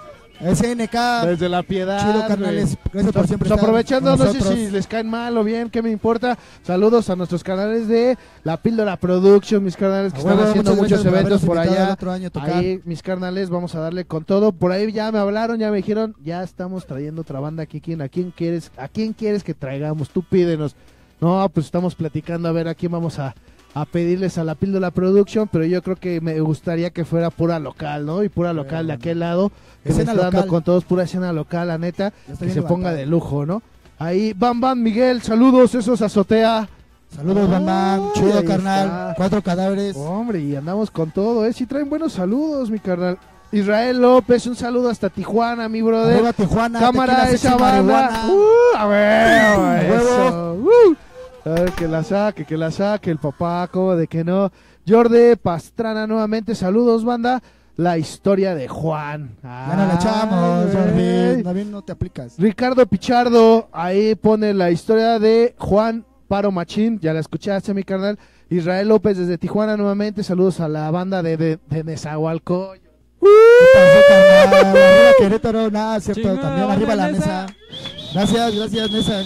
S N K. Desde la piedad. Chido, carnales. güey. Gracias por siempre Pues estar aprovechando, con no sé nosotros. si les caen mal o bien, qué me importa. Saludos a nuestros canales de La Píldora Production, mis canales que A están huevo, haciendo muchas muchos gracias por eventos por habernos invitado allá. el otro año a tocar. Ahí, mis carnales, vamos a darle con todo. Por ahí ya me hablaron, ya me dijeron, ya estamos trayendo otra banda aquí. ¿Quién, a quién quieres, a quién quieres que traigamos? Tú pídenos. No, pues estamos platicando a ver a quién vamos a, a pedirles a La Píldora Production, pero yo creo que me gustaría que fuera pura local, ¿no? Y pura local de aquel lado. Que me Escena está dando local. con todos pura escena local, la neta. Ya está Que bien se ponga levantado. de lujo, ¿no? Ahí, Bam Bam Miguel, saludos, esos azotea. Saludos, Bam Bam. Ay, Chido, ahí carnal. está. Cuatro cadáveres. Hombre, y andamos con todo, ¿eh? Sí traen buenos saludos, mi carnal. Israel López, un saludo hasta Tijuana, mi brother. Arriba Tijuana. Cámara, tequila, esa sexy, banda. marihuana. Uh, a ver, Huevo. eso. Uh. A ver, que la saque, que la saque el papá, como de que no. Jordi Pastrana nuevamente, saludos, banda. La historia de Juan. Ya no le echamos, Ay, Jordi. güey. También no te aplicas. Ricardo Pichardo, ahí pone la historia de Juan Paro Machín, ya la escuchaste, mi carnal. Israel López desde Tijuana nuevamente, saludos a la banda de, de, de Nezahualcóyotl. ¿Qué pasó, carnal? Arriba Querétaro, nada, cierto. Chingada, También arriba la Nesa. mesa. Gracias, gracias, Nesa.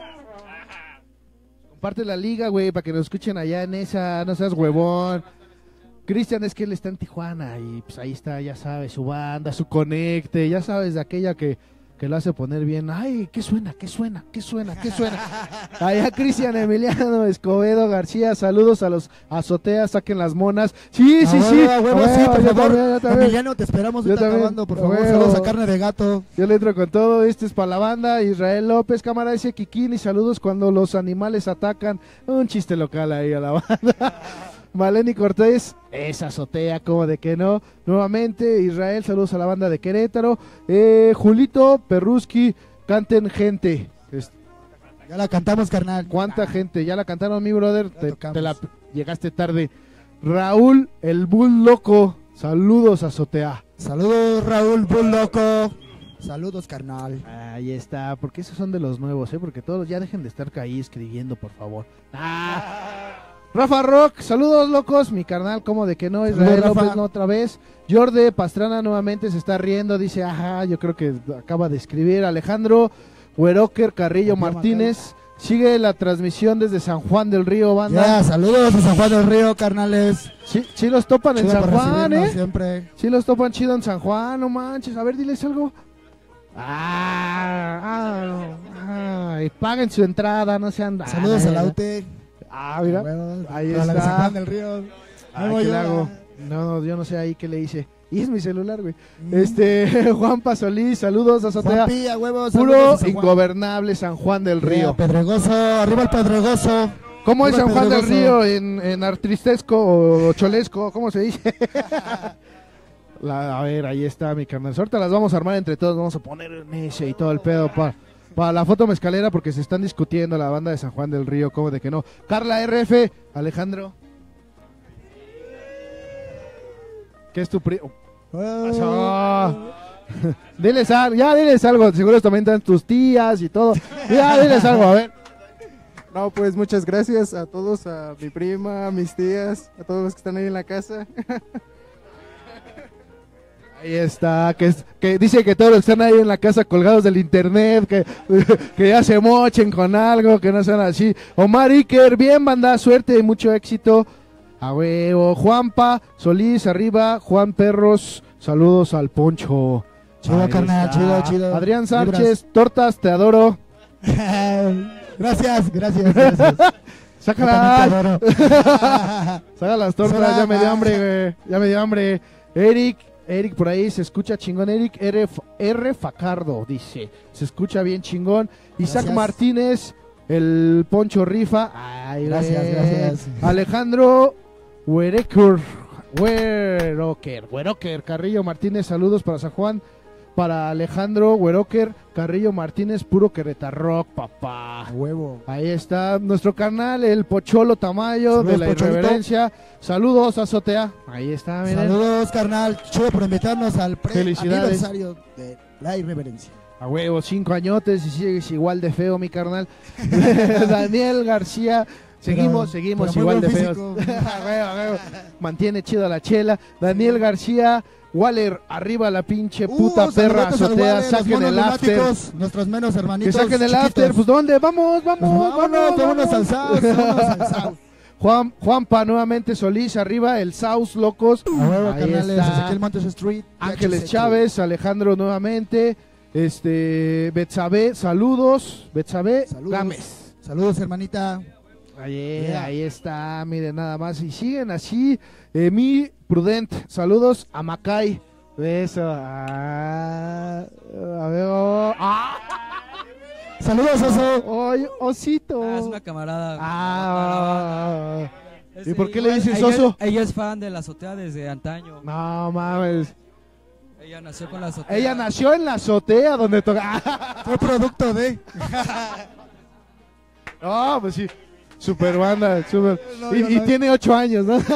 Comparte la liga, güey, para que nos escuchen allá en esa, no seas huevón. Cristian, es que él está en Tijuana y pues ahí está, ya sabes, su banda, su conecte, ya sabes, de aquella que que lo hace poner bien. Ay, ¿qué suena? ¿Qué suena? ¿Qué suena? ¿Qué suena? Allá Cristian Emiliano Escobedo García, saludos a los azoteas, saquen las monas. Sí, sí, A sí. huevo, a huevo, A sí, huevo, por yo favor. también, yo también. Emiliano, te esperamos, Yo está también. acabando, por A favor. huevo. Saludos a Carne de Gato. Yo le entro con todo, este es para la banda. Israel López, cámara ese Kikini, saludos cuando los animales atacan. Un chiste local ahí a la banda. Maleni Cortés, esa azotea, como de que no. Nuevamente, Israel, saludos a la banda de Querétaro. Eh, Julito Perruski, canten gente. Es- Ya la cantamos, carnal. ¿Cuánta gente? ¿Ya la cantaron, mi brother? Te, tocamos. te la llegaste tarde. Raúl, el Bull Loco, saludos azotea. Saludos, Raúl Bull Loco. Saludos, carnal. Ahí está, porque esos son de los nuevos, ¿eh? Porque todos ya dejen de estar ahí escribiendo, por favor. Ah. Rafa Rock, saludos locos, mi carnal, como de que no, Israel Saludos, Rafa. López no otra vez. Jorde Pastrana nuevamente se está riendo, dice, ajá, yo creo que acaba de escribir. Alejandro Hueroker Carrillo Oye, Martínez, sigue la transmisión desde San Juan del Río, banda. Ya, saludos a San Juan del Río, carnales. Sí, sí los topan en Chido San por Juan, recibirnos ¿eh? siempre. Sí los topan chido en San Juan, no manches, a ver, diles algo. Ah, ah, ah, y paguen su entrada, no sean... Saludos ah, a Laute. Ah, mira, Bueno, ahí a la de San está. Juan del Río. Ah, Ahí voy ¿qué yo, le hago? ah. No, no, yo no sé ahí qué le hice. Y es mi celular, güey. Mm. Este, Juan Pasolí, saludos a Azotea. Juanpi, a huevos, Puro saludos a San Juan. ingobernable San Juan del Yeah, Río. Pedregoso, arriba el Pedregoso. ¿Cómo es Arriba San Juan del Pedregoso. Río en, en artristesco o cholesco? ¿Cómo se dice? La- a ver, ahí está mi carnal. Ahorita las vamos a armar entre todos. Vamos a poner en ese y todo el pedo para para la foto mezcalera porque se están discutiendo la banda de San Juan del Río. ¿Cómo de que no? Carla R F, Alejandro. ¿Qué es tu pri... Pasó. Diles algo, ya diles algo. Seguro también están tus tías y todo. Ya diles algo, a ver. No, pues muchas gracias a todos, a mi prima, a mis tías, a todos los que están ahí en la casa. Ahí está, que, es- que dice que todos los que están ahí en la casa colgados del internet, que, que ya se mochen con algo, que no sean así. Omar Iker, bien banda, suerte y mucho éxito. A huevo, Juanpa, Solís, arriba, Juan Perros, saludos al Poncho. Chido, Ahí carnal, está. chido, chido. Adrián Sánchez, tortas, te adoro. Gracias, gracias, gracias. Sácalas. Yo también te Saca las tortas, ya me dio hambre, güey. Ya me dio hambre. Eric, Eric por ahí se escucha chingón. Eric R, F- R Facardo dice, se escucha bien chingón. Isaac Gracias. Martínez, el Poncho Rifa. Ay, Gracias, güey. gracias. Alejandro Huereker, Hueroker, Hueroker Carrillo Martínez, saludos para San Juan. Para Alejandro Hueroker Carrillo Martínez, puro Querétaro, papá. A huevo. Ahí está nuestro canal, el Pocholo Tamayo Saludos, de la Pocholito. irreverencia. Saludos, Azotea. Ahí está, miren. Saludos, carnal. Chido por invitarnos al pre Felicidades. aniversario de la irreverencia. A huevo, cinco añotes y sigues igual de feo, mi carnal. Daniel García. Seguimos, Pero- seguimos pero muy igual de buen feos. físico. A huevo, a huevo. Mantiene chida la chela. Daniel García. Waller, arriba la pinche puta Uh, perra saludotes al azotea. Waller, los Saquen monos el after. lunáticos, nuestros menos Que hermanitos. saquen el chiquitos. after. Pues ¿dónde? Vamos, vamos, Vámonos, vamos. vámonos al vamos. South, vámonos al South. Juan, Juanpa nuevamente Solís arriba, el South Locos. A huevo, Ahí carnales, está. Ezequiel Montes Street. Ángeles H C. Chávez, Alejandro nuevamente, este Betsabe, saludos, Betsabe Saludos. Gámez. Saludos, hermanita. Ahí, Yeah. ahí está, miren nada más. Y siguen así, eh, mi Prudent, saludos a Macay. Eso, ah, a ver, oh, ah, Saludos, Oso. ay, osito. Ah, es una camarada. Ah, Este, ¿y por qué le igual, dices ella- oso? Ella es fan de la azotea desde antaño. No mames. Ella nació con la azotea. Ella nació en la azotea donde toca. Fue producto de. No, pues sí. Super banda, super. No, y yo y no. tiene ocho años, ¿no?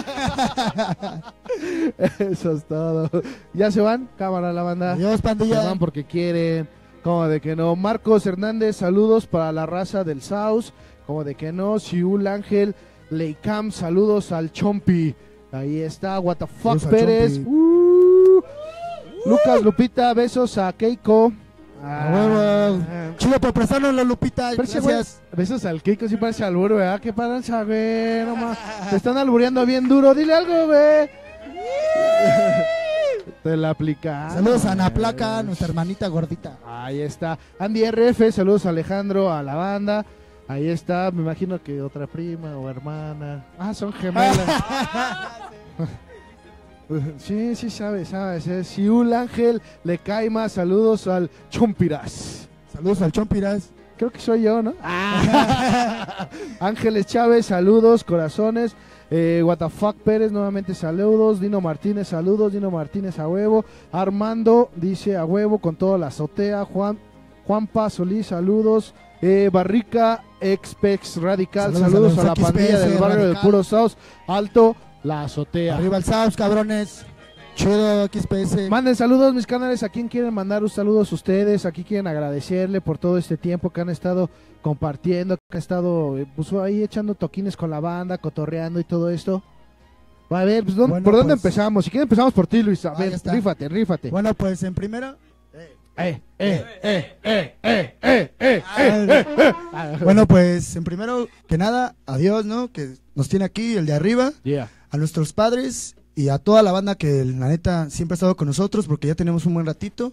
Eso es todo. ¿Ya se van? Cámara la banda. Adiós, Se pandilla. van porque quieren. Como de que no. Marcos Hernández, saludos para la raza del South. Como de que no. Siul Ángel Leicam, saludos al Chompi. Ahí está. What the fuck Saludos al Pérez. Chompi. Uh. Lucas Lupita, besos a Keiko. A huevo. Chido por prestarnos la Lupita. Pero ese güey, Gracias. besos al Keiko, sí parece albur, ¿verdad? ¿Qué pasa, güey? No más. Te están albureando bien duro, dile algo, güey. Te la aplicaron. Saludos a Ana Placa, nuestra hermanita gordita. Ahí está. Andy R F, saludos a Alejandro, a la banda. Ahí está, me imagino que otra prima o hermana. Ah, son gemelas. Sí, sí, sabes, sabes. Eh. Siul Ángel, le cae más. Saludos al Chompiras. Saludos al Chompiras. Creo que soy yo, ¿no? Ah. Ángeles Chávez, saludos, corazones. Eh, What the fuck Pérez, nuevamente saludos. Dino Martínez, saludos. Dino Martínez a huevo. Armando dice a huevo con toda la azotea. Juan Juanpa Solís, saludos. Eh, Barrica Expex Radical, saludos, saludos a, a la pandilla del barrio Radical. Del Puro Saus. Alto, la azotea. Arriba el Saus, cabrones. Chido, X P S. Manden saludos, mis canales. ¿A quién quieren mandar un saludos ustedes? Aquí quieren agradecerle por todo este tiempo que han estado compartiendo, que han estado pues, ahí echando toquines con la banda, cotorreando y todo esto. A ver, pues, ¿dónde, bueno, ¿por dónde pues, empezamos? Si quieren empezamos por ti, Luis. A ver, rífate, rífate. Bueno, pues en primera... Eh, eh, eh, eh, eh, eh, eh, eh, eh. Bueno, pues en primero que nada, adiós, ¿no? Que nos tiene aquí, el de arriba. Yeah. A nuestros padres y a toda la banda que la neta siempre ha estado con nosotros porque ya tenemos un buen ratito.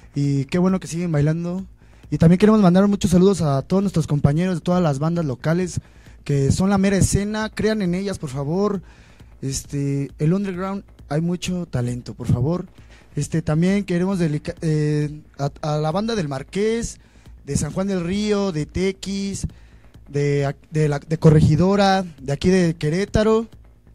Y qué bueno que siguen bailando. Y también queremos mandar muchos saludos a todos nuestros compañeros de todas las bandas locales que son la mera escena. Crean en ellas, por favor. Este, el underground, hay mucho talento, por favor. Este, también queremos delica- eh, a, a la banda del Marqués, de San Juan del Río, de Tequis, de, de, la, de Corregidora, de aquí de Querétaro,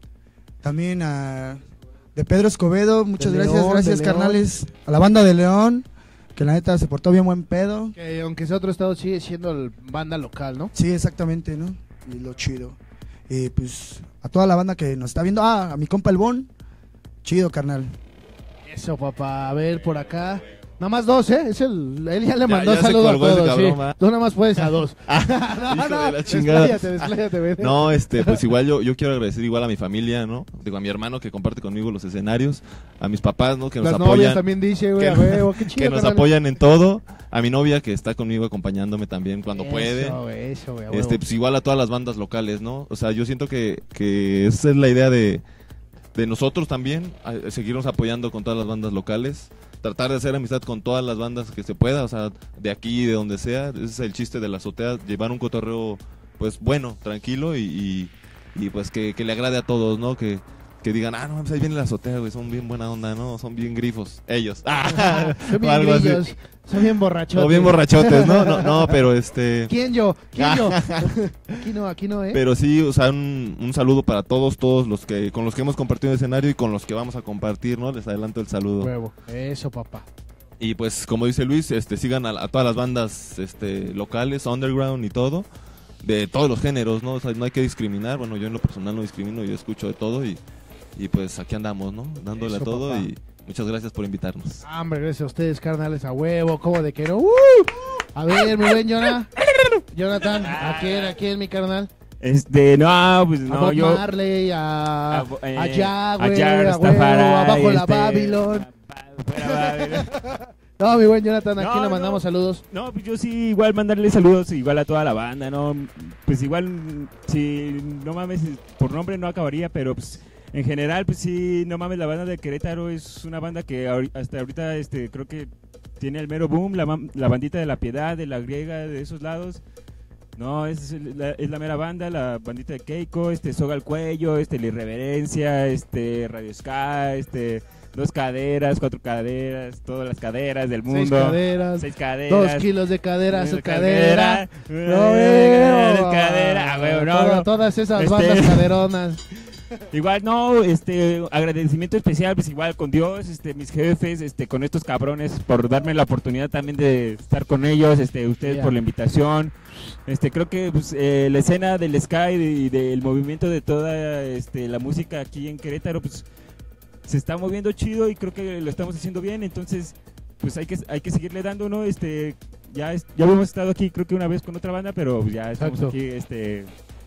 también a de Pedro Escobedo, muchas de gracias, León, gracias carnales, León. A la banda de León, que la neta se portó bien buen pedo. Que aunque sea otro estado sigue siendo el banda local, ¿no? Sí, exactamente, ¿no? Y lo chido. Y pues a toda la banda que nos está viendo, ah, a mi compa El Bon, chido carnal. Eso, papá. A ver, por acá. Nada más dos, ¿eh? Es el, él ya le mandó ya saludos a todos, cabrón, sí. Tú nada más puedes a dos. Ah, no, hijo no, de la chingada. Despláyate, despláyate, ven. No, este, pues igual yo, yo quiero agradecer igual a mi familia, ¿no? Digo, a mi hermano que comparte conmigo los escenarios, a mis papás, ¿no? Que nos Las apoyan. novias también dice, güey, que, a huevo, qué chido. que nos carnal. apoyan en todo. A mi novia que está conmigo acompañándome también cuando eso, puede. Eso, güey, a huevo. Este, pues igual a todas las bandas locales, ¿no? O sea, yo siento que, que esa es la idea de, de nosotros también, a, seguirnos apoyando con todas las bandas locales. Tratar de hacer amistad con todas las bandas que se pueda, o sea, de aquí, de donde sea. Ese es el chiste de la azotea, llevar un cotorreo, pues, bueno, tranquilo y, y, y pues que, que le agrade a todos, ¿no? Que, que digan, ah, no, pues ahí viene la azotea, güey, son bien buena onda, ¿no? Son bien grifos, ellos. Ah, son bien grillos, son bien borrachotes. O bien borrachotes, ¿no? No, no, pero este... ¿Quién yo? ¿Quién yo? Aquí no, aquí no, ¿eh? Pero sí, o sea, un, un saludo para todos, todos los que con los que hemos compartido el escenario y con los que vamos a compartir, ¿no? Les adelanto el saludo. Huevo. Eso, papá. Y pues, como dice Luis, este, sigan a, a todas las bandas este, locales, underground y todo, de todos los géneros, ¿no? O sea, no hay que discriminar. Bueno, yo en lo personal no discrimino, yo escucho de todo y, y pues aquí andamos, ¿no? Dándole Eso, a todo papá. y muchas gracias por invitarnos. Ah, hombre, gracias a ustedes, carnales, a huevo, como de que no. ¡Uh! A ver, mi buen Jonah. Jonathan, ¿a quién, a quién, mi carnal? Este, no, pues A no, Bob yo... Marley, a, a Bo- eh, allá, a güey, Jar, a huevo, Rastafari, abajo la este, Babylon. fuera Babylon. No, mi buen Jonathan, ¿a No, quién le no. mandamos saludos? No, pues yo sí, igual mandarle saludos, igual a toda la banda, ¿no? Pues igual, si no mames, por nombre no acabaría, pero pues en general, pues sí, no mames, la banda de Querétaro es una banda que ahori- hasta ahorita este, creo que tiene el mero boom, la, mam- la bandita de la Piedad, de la Griega, de esos lados. No, es la, es la mera banda, la bandita de Keiko, este Soga al Cuello, este La Irreverencia, este Radio Ska, este Dos Caderas, Cuatro Caderas, todas las caderas del mundo. Seis caderas. Seis caderas. Dos kilos de cadera, Dos su de cadera. cadera. No, Eh, veo. cadera, ah, güey, no, Toda- no. Todas esas Este- bandas caderonas. Igual, no, este, agradecimiento especial, pues igual con Dios, este, mis jefes, este, con estos cabrones, por darme la oportunidad también de estar con ellos, este, ustedes Yeah. por la invitación. Este, creo que pues, eh, la escena del ska y, de- y del movimiento de toda este, la música aquí en Querétaro, pues se está moviendo chido y creo que lo estamos haciendo bien, entonces pues hay que hay que seguirle dando, ¿no? Este, ya es- ya hemos estado aquí creo que una vez con otra banda, pero pues, ya estamos Exacto. aquí este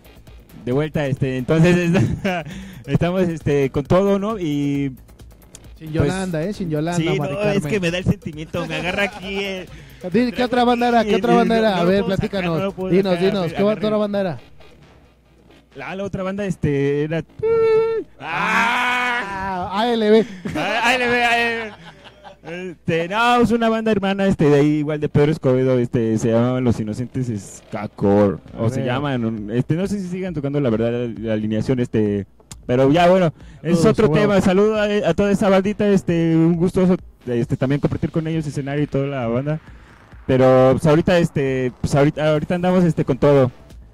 de vuelta, este, entonces está- estamos este con todo, ¿no? Y Sin Yolanda, ¿eh? Sin Yolanda. sí, Mari no, Carmen. es que me da el sentimiento, me agarra aquí. eh. Dile, ¿qué otra banda era? ¿Qué otra banda era? A No lo ver, puedo sacar, platícanos. no lo puedo Dinos, sacar, dinos, a ¿qué ver, otra banda era? La, la otra banda este era Ah, A L B. A L B, A L B. Este, no, es una banda hermana este de ahí, igual de Pedro Escobedo, este, se llamaban Los Inocentes Skakor, o A se ver. llaman, este, no sé si sigan tocando la verdad la, la alineación, este, pero ya bueno, es Saludos, otro huevo. tema. Saludo a, a toda esa bandita, este, un gustoso, este, también compartir con ellos escenario y toda la banda, pero pues ahorita, este, pues ahorita, ahorita andamos, este, con todo.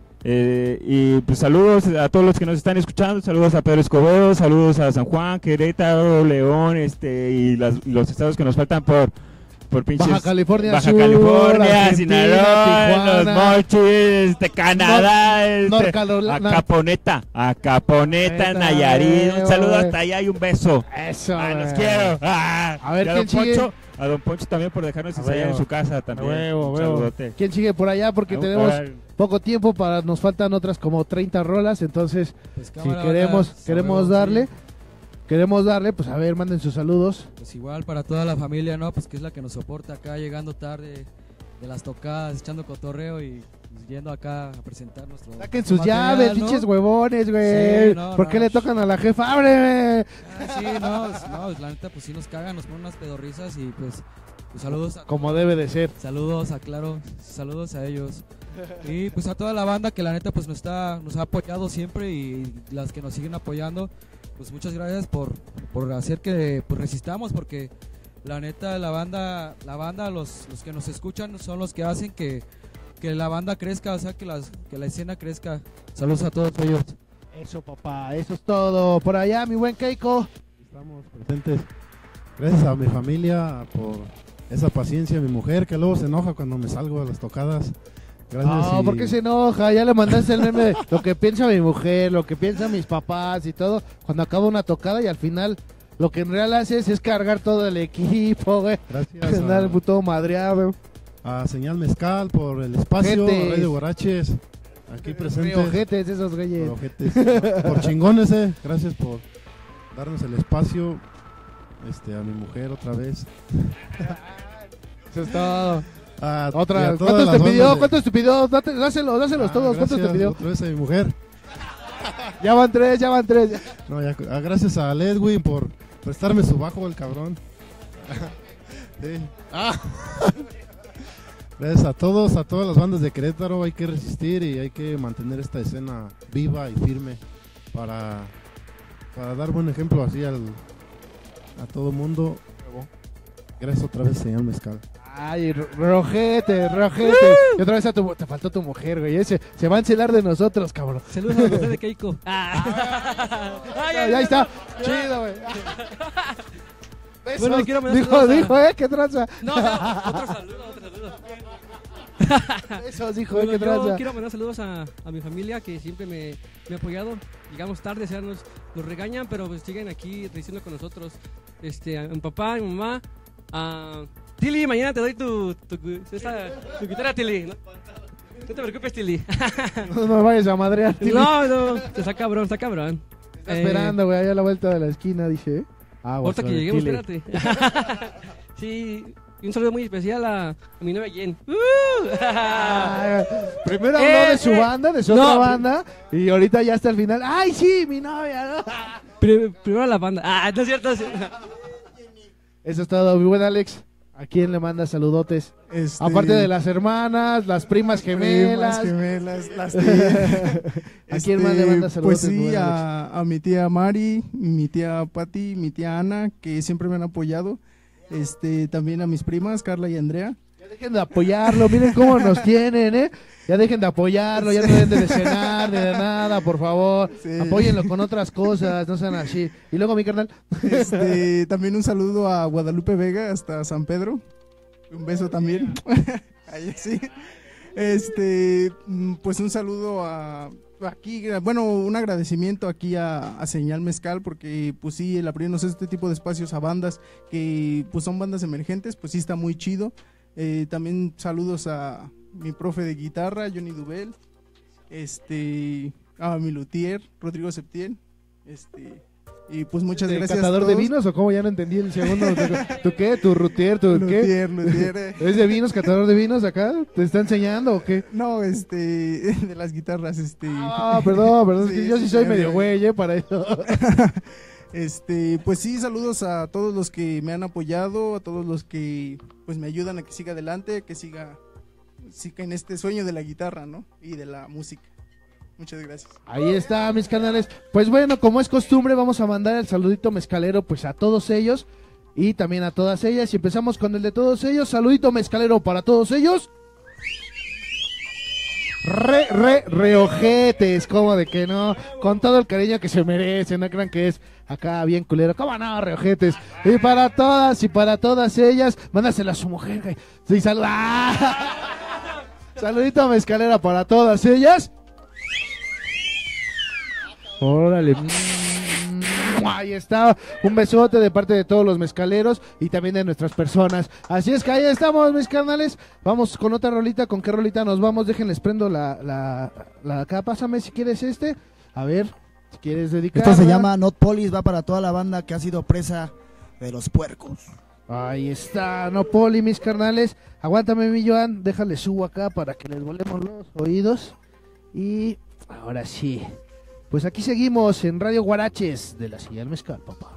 Eh, y pues saludos a todos los que nos están escuchando, saludos a Pedro Escobedo, saludos a San Juan, Querétaro, León, este y las, los estados que nos faltan por por pinches Baja California Baja Sur, California, Argentina, Sinaloa, Tijuana, Los Mochis, este Canadá, Nor- este, North Carolina. a Caponeta, a Caponeta, Neta, Nayarit, un güey, saludo güey. hasta allá y un beso. Eso, Ah, los güey. quiero. Ah, A ver, y a ¿quién don sigue? Poncho, a don Poncho también por dejarnos A ensayar en huevo. su casa también. A huevo, Un huevo. saludote. ¿Quién sigue por allá? Porque Ah, tenemos ah, poco tiempo, para nos faltan otras como treinta rolas, entonces Pues si cámara, queremos banda, queremos saludos, darle, sí. queremos darle, pues a ver, manden sus saludos. Pues igual para toda la familia, ¿no? Pues que es la que nos soporta acá llegando tarde de las tocadas, echando cotorreo y pues, yendo acá a presentar nuestro Saquen nuestro sus material, llaves, ¿no? pinches huevones, güey. Sí, no, ¿Por qué no, le tocan a la jefa? ¡Ábreme! Ah, sí, no, es- no, la neta pues sí nos cagan, nos ponen unas pedorrizas y pues, pues saludos a Como debe de ser. Saludos a Claro, saludos a ellos. Y pues a toda la banda que la neta pues nos está nos ha apoyado siempre y las que nos siguen apoyando, pues muchas gracias por, por hacer que pues resistamos, porque la neta la banda la banda los, los que nos escuchan son los que hacen que, que la banda crezca, o sea, que las que la escena crezca. Saludos a todos ellos. Eso, papá, eso es todo. Por allá, mi buen Keiko. Estamos presentes. Gracias a mi familia por esa paciencia, mi mujer que luego se enoja cuando me salgo a las tocadas. Gracias. No, y- ¿por qué se enoja? Ya le mandaste el meme de lo que piensa mi mujer, lo que piensan mis papás y todo. Cuando acaba una tocada y al final lo que en real haces es cargar todo el equipo, güey. Gracias Andar a- todo madreado. A Señal Mezcal por el espacio, Ojetes. Radio Guaraches, aquí presentes. Ojetes esos güeyes. Por ojetes. Por chingones, eh. Gracias por darnos el espacio. Este, a mi mujer otra vez. Eso es todo. A- y Otra, a todas ¿cuántos las te pidió? bandas de- ¿Cuántos te pidió? Date- Dáselos, dáselos Ah, todos. ¿Cuántos te gracias, pidió? Otra vez a mi mujer. Ya van tres, ya van tres. No, ya, ah, gracias a Ledwin por prestarme su bajo, el cabrón. Sí. Ah. Gracias a todos, a todas las bandas de Querétaro. Hay que resistir y hay que mantener esta escena viva y firme para, para dar buen ejemplo así al, a todo mundo. Gracias otra vez, señor Mezcal. Ay, ro- rojete, rojete. Y otra vez a tu, te faltó tu mujer, güey. Ese, se va a encelar de nosotros, cabrón. Saludos a la mujer de Keiko. Ah. Ay, ay, Ya ay. está. Chido, güey. Besos. Bueno, le quiero mandar dijo, saludos a- dijo, eh, qué tranza. No, no, otro saludo, otro saludo. Besos, dijo, Bueno, eh, qué yo tranza. quiero mandar saludos a, a mi familia que siempre me, me ha apoyado. Llegamos tarde, o sea, nos, nos regañan, pero pues siguen aquí resistiendo con nosotros. Este, a mi papá, a mi mamá, a Tilly, mañana te doy tu, tu, esa- tu guitarra, Tilly. No, no te preocupes, Tilly. No me vayas a madrear. Tilly. No, no, está cabrón, está cabrón. Está Eh, esperando, güey, allá a la vuelta de la esquina, dice. Ah, Ahorita que lleguemos, espérate. Sí, y un saludo muy especial a, a mi novia Jen. ¡Uh! Ah, primero habló Eh, de su eh. banda, de su No, otra banda, y ahorita ya hasta el final. ¡Ay, sí, mi novia! ¿no? Pri- primero la banda. Ah, no es cierto. no es cierto. Eso es todo, mi buen Alex. ¿A quién le manda saludotes? Este, Aparte de las hermanas, las primas gemelas. Primas gemelas, las tías. ¿A quién más le manda saludos? Pues sí, a, a mi tía Mari, mi tía Patti, mi tía Ana, que siempre me han apoyado. Este, también a mis primas, Carla y Andrea. Ya dejen de apoyarlo, miren cómo nos tienen, ¿eh? Ya dejen de apoyarlo, ya no deben de cenar ni de nada, por favor. Sí. Apóyenlo con otras cosas, no sean así. Y luego mi carnal. Este, también un saludo a Guadalupe Vega hasta San Pedro. Un beso también. Ahí sí. Este, mm, pues un saludo a aquí, bueno, un agradecimiento aquí a, a Señal Mezcal porque pues sí, el abrirnos este tipo de espacios a bandas que pues son bandas emergentes, pues sí está muy chido. Eh, también saludos a mi profe de guitarra, Johnny Dubel, este, a mi luthier, Rodrigo Septién, este, y pues muchas ¿El gracias. catador a de todos. vinos o cómo? Ya no entendí el segundo. ¿Tú qué? ¿Tu rutier? ¿Tu qué? Luthier, luthier, eh. ¿Es de vinos, catador de vinos acá? ¿Te está enseñando o qué? No, este, de las guitarras, este. Ah, perdón, perdón, es que Sí, yo sí sí, soy sí, medio sí. güey, ¿eh? Para eso. Este, pues sí, saludos a todos los que me han apoyado, a todos los que pues me ayudan a que siga adelante, que siga, siga en este sueño de la guitarra, ¿no? Y de la música. Muchas gracias. Ahí está, mis canales. Pues bueno, como es costumbre, vamos a mandar el saludito mezcalero pues a todos ellos y también a todas ellas. Y empezamos con el de todos ellos. Saludito mezcalero para todos ellos. Re, re, reojetes, como de que no, con todo el cariño que se merecen, no crean que es acá bien culero, cómo no, reojetes. Y para todas y para todas ellas, mándasela a su mujer, güey. Sí, salud. ¡Ah! Saludito mezcalera para todas ellas. Órale. Ahí está, un besote de parte de todos los mezcaleros y también de nuestras personas. Así es que ahí estamos, mis carnales. Vamos con otra rolita. ¿Con qué rolita nos vamos? Déjenles prendo la, la, la acá. Pásame si quieres este. A ver, si quieres dedicar. Esto se llama Not Police, va para toda la banda que ha sido presa de los puercos. Ahí está, No Poli, mis carnales. Aguántame, mi Joan. Déjale subo acá para que les volemos los oídos. Y ahora sí. Pues aquí seguimos en Radio Guaraches de la Señal Mezcal, papá.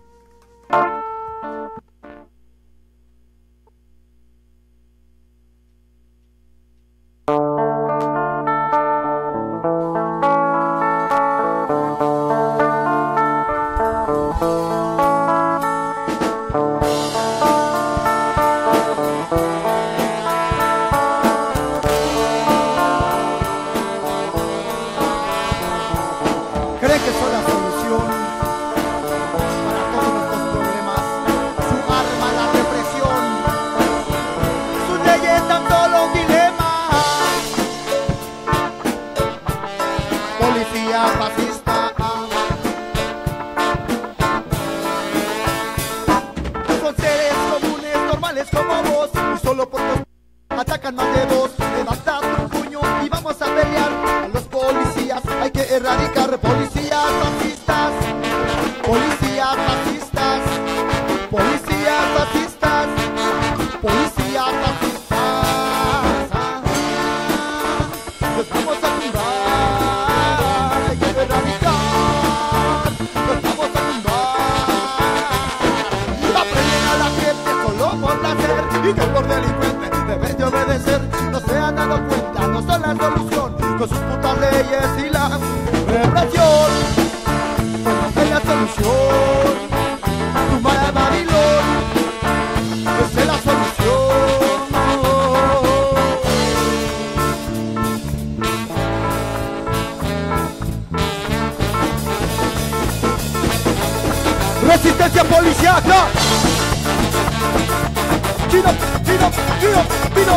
Resistencia policiaca. Chino, chino, chino, chino.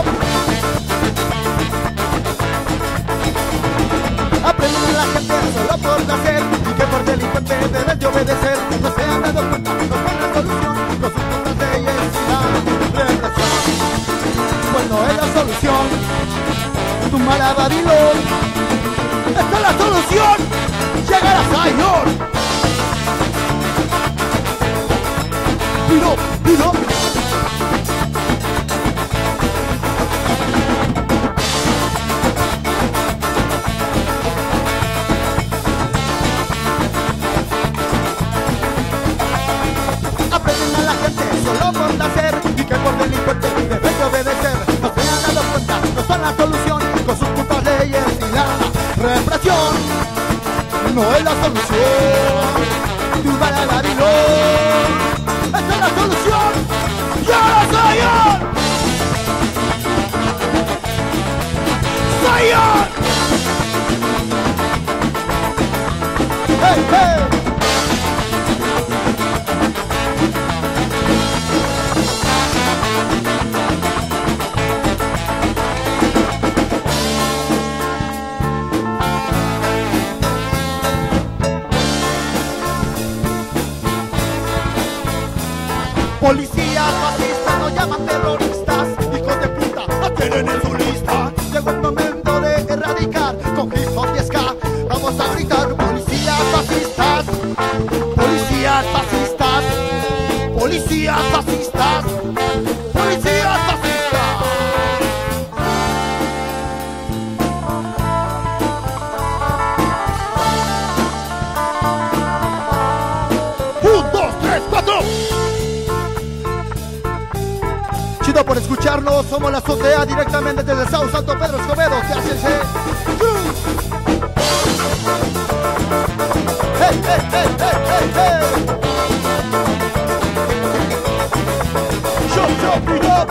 Aprenden a la gente solo por nacer y que por delincuente deben de obedecer. No se han dado cuenta, no son la solución, no son otras leyes y la represión. Pues no es la solución, tumbar a Babilón. Esta es la solución, llegar a Zion. Pino, Pino. Aprenden a la gente solo por nacer y que por delincuente deben de obedecer. No se han dado cuenta, no son la solución con sus putas leyes y la represión. No es la solución, tumbar a Babilón. ¡Esta es la solución! ¡Ya, Zion! ¡Zion! ¡Hey, hey! Policía escucharnos. Somos la azotea directamente desde Sao Santo Pedro Escobedo. ¿Qué hacen? ¡Hey, hey, hey, hey, hey, hey! ¡Shop, shop, beat up!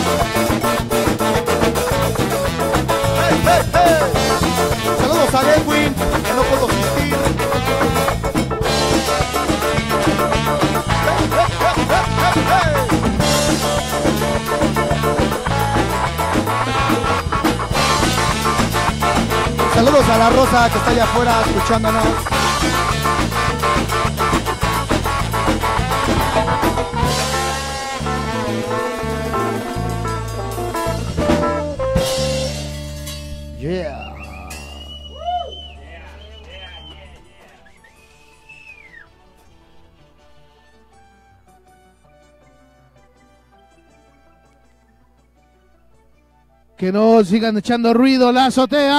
¡Hey, hey, hey! Saludos a Edwin, que no puedo asistir. ¡Hey, hey, hey, hey, hey, hey! Saludos a la Rosa que está allá afuera escuchándonos. Yeah. Que no sigan echando ruido la azotea.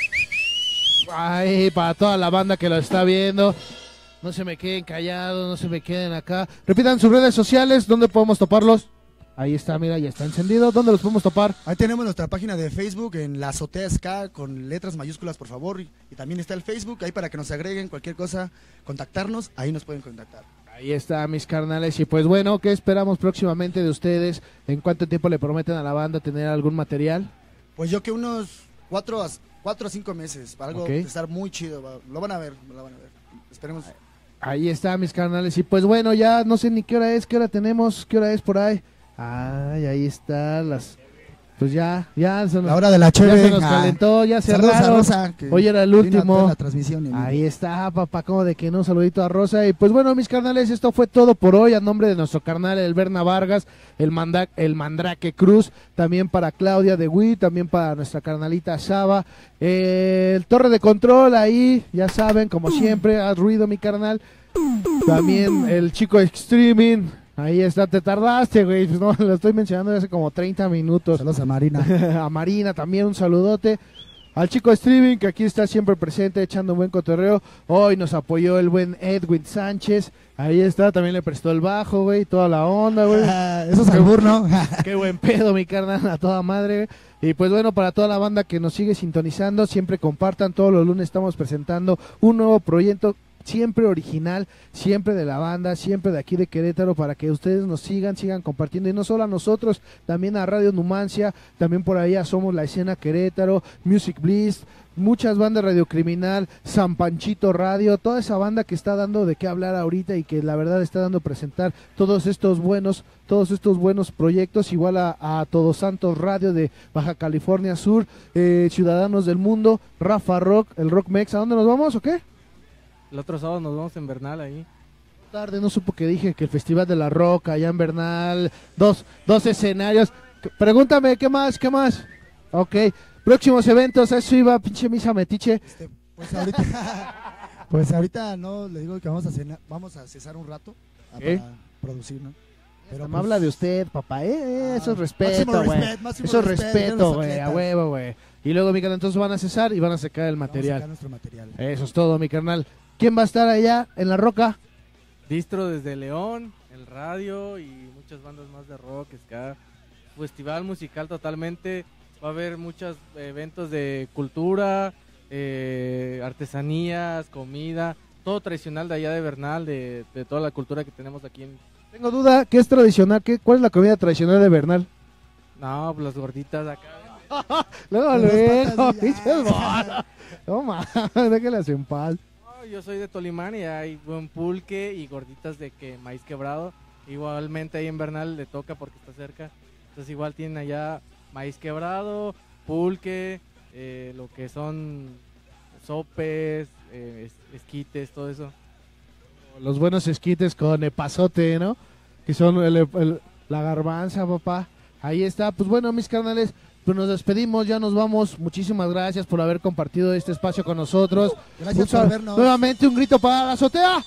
Ay, para toda la banda que lo está viendo. No se me queden callados, no se me queden acá. Repitan sus redes sociales, ¿dónde podemos toparlos? Ahí está, mira, ya está encendido. ¿Dónde los podemos topar? Ahí tenemos nuestra página de Facebook en La Azotea Ska con letras mayúsculas, por favor. Y, y también está el Facebook ahí para que nos agreguen cualquier cosa, contactarnos, ahí nos pueden contactar. Ahí está, mis carnales. Y pues bueno, ¿qué esperamos próximamente de ustedes? ¿En cuánto tiempo le prometen a la banda tener algún material? Pues yo que unos cuatro a, cuatro a cinco meses, para algo Okay. de estar muy chido. va- Lo van a ver, lo van a ver. Esperemos. Ahí está, mis carnales. Y pues bueno, ya no sé ni qué hora es, qué hora tenemos, qué hora es por ahí. Ay, ahí está, las... Pues ya, ya se nos, La hora de la ya cheve. se nos Ah, calentó, ya saludos a cerraron. Rosa, que Hoy era el vino a último. toda la transmisión, mi amigo. Ahí está, papá, como de que no, un saludito a Rosa. Y pues bueno, mis carnales, esto fue todo por hoy. A nombre de nuestro carnal, el Berna Vargas, el, Manda el Mandrake Cruz, también para Claudia de Wii, también para nuestra carnalita Shaba. Eh, el Torre de Control ahí, ya saben, como siempre, haz ruido, mi carnal. También el chico Streaming. Ahí está, te tardaste, güey. Pues no, lo estoy mencionando desde hace como treinta minutos. Saludos a Marina. A Marina también un saludote. Al chico Streaming, que aquí está siempre presente, echando un buen cotorreo. Hoy nos apoyó el buen Edwin Sánchez. Ahí está, también le prestó el bajo, güey. Toda la onda, güey. Eso es albur, ¿no? Qué buen pedo, mi carnal, a toda madre. Y pues bueno, para toda la banda que nos sigue sintonizando, siempre compartan. Todos los lunes estamos presentando un nuevo proyecto, siempre original, siempre de la banda, siempre de aquí de Querétaro, para que ustedes nos sigan, sigan compartiendo, y no solo a nosotros, también a Radio Numancia, también por ahí a Somos la Escena Querétaro, Music Bliss, muchas bandas, Radio Criminal, San Panchito Radio, toda esa banda que está dando de qué hablar ahorita y que la verdad está dando a presentar todos estos buenos, todos estos buenos proyectos, igual a, a Todos Santos Radio de Baja California Sur, eh, Ciudadanos del Mundo, Rafa Rock, el Rock Mex. ¿A dónde nos vamos o qué? El otro sábado nos vamos en Bernal ahí. Tarde, no supo que dije que el Festival de la Roca allá en Bernal, dos, dos escenarios. Pregúntame, ¿qué más? ¿Qué más? Ok, próximos eventos, a eso iba, pinche misa metiche. Este, pues ahorita, pues ahorita no, le digo que vamos a cenar, vamos a cesar un rato a, ¿Eh? para producir, ¿no? Pero me pues, habla de usted, papá, eh, eh, eso es Ah, respeto, máximo güey. respect, máximo Eso es respect, respeto, los güey, a atletas. huevo, güey. Y luego, mi carnal, entonces van a cesar y van a sacar el Vamos a material. sacar nuestro material. Eso es todo, mi carnal. ¿Quién va a estar allá en la Roca? Distro desde León, el radio y muchas bandas más de rock, ska. Festival musical totalmente. Va a haber muchos eventos de cultura, eh, artesanías, comida, todo tradicional de allá de Bernal, de, de toda la cultura que tenemos aquí en... Tengo duda, ¿qué es tradicional? ¿Qué, ¿Cuál es la comida tradicional de Bernal? No, pues las gorditas acá. Luego, Las dos luego, patas y- pinches bolas. No mames, déjenlas en paz. No, yo soy de Tolimán y hay buen pulque y gorditas de que maíz quebrado. Igualmente ahí en Bernal le toca porque está cerca. Entonces igual tienen allá maíz quebrado, pulque, eh, lo que son sopes, eh, es- esquites, todo eso. Los buenos esquites con epazote, ¿no? Que son el- el- la garbanza, papá. Ahí está. Pues bueno, mis carnales, pues nos despedimos, ya nos vamos. Muchísimas gracias por haber compartido este espacio con nosotros. Gracias Un sal- por vernos. Nuevamente un grito para la azotea.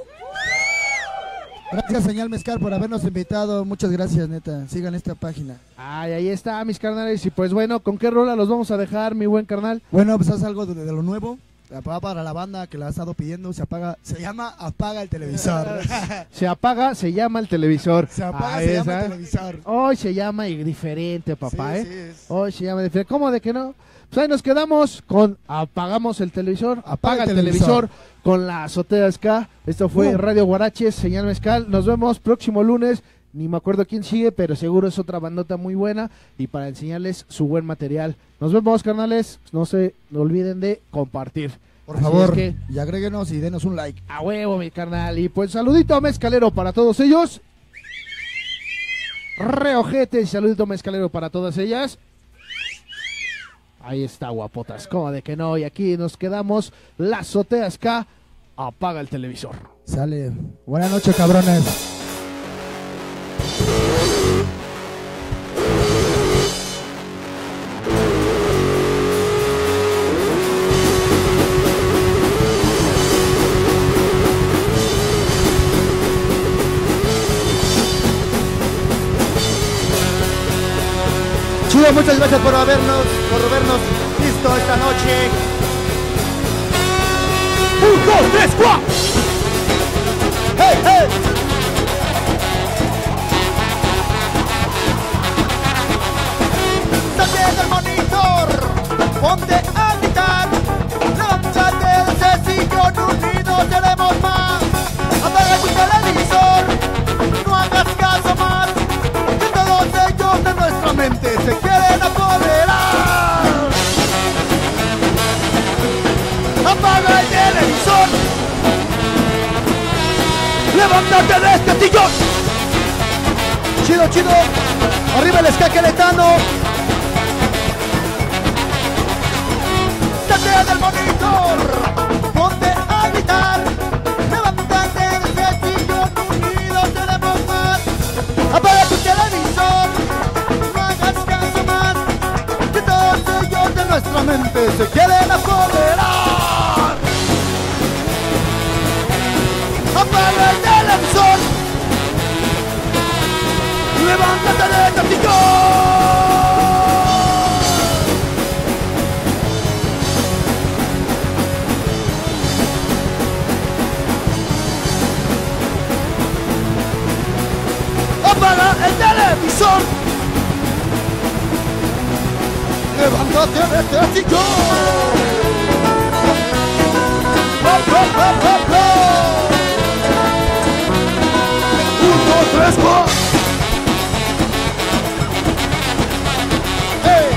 Gracias, Señal Mezcal, por habernos invitado. Muchas gracias, neta. Sigan esta página. Ay, ahí está, mis carnales. Y pues bueno, ¿con qué rola los vamos a dejar, mi buen carnal? Bueno, pues haz algo de, de lo nuevo. Va para la banda que la ha estado pidiendo, se apaga, se llama Apaga el Televisor. Se apaga, se llama el televisor. Se apaga, Ahí se llama está. el televisor. Hoy se llama y diferente, papá, Sí, ¿eh? sí, es- Hoy se llama diferente. ¿Cómo de que no? Pues ahí nos quedamos con apagamos el televisor, apaga el televisor, con la azotea ska. Esto fue Uh. Radio Guaraches, Señal Mezcal. Nos vemos próximo lunes. Ni me acuerdo quién sigue, pero seguro es otra bandota muy buena y para enseñarles su buen material. Nos vemos, carnales. No se olviden de compartir. Por Así favor, es que, y agréguenos y denos un like. a huevo, mi carnal. Y pues saludito mezcalero para todos ellos. Reojete y saludito mezcalero para todas ellas. Ahí está, guapotas. ¿Cómo de que no? Y aquí nos quedamos. La azotea ska. Apaga el televisor. Sale. Buenas noches, cabrones. Chido, muchas gracias por habernos, por vernos visto esta noche. Un, dos, tres, cuatro. ¡Hey, hey! Salte del monitor, ponte a gritar. Levántate de ese sillón, unidos seremos más. Apaga tu televisor, no hagas caso más. Que todos ellos de nuestra mente se quieren apoderar. Apaga el televisor, levántate de este sillón. Chido, chido, arriba el escaqueletano. Salte del monitor, ponte a gritar. Levántate de ese sillón, unidos seremos más. Apaga tu televisor, no hagas caso más. Que todos ellos de nuestra mente se quieren apoderar. Apaga el televisor, levántate de este sillón. Apaga el televisor, levántate de este sillón. ¡Hop, hop, hop, hop, hop! Un, dos, tres, cuatro. ¡Hey!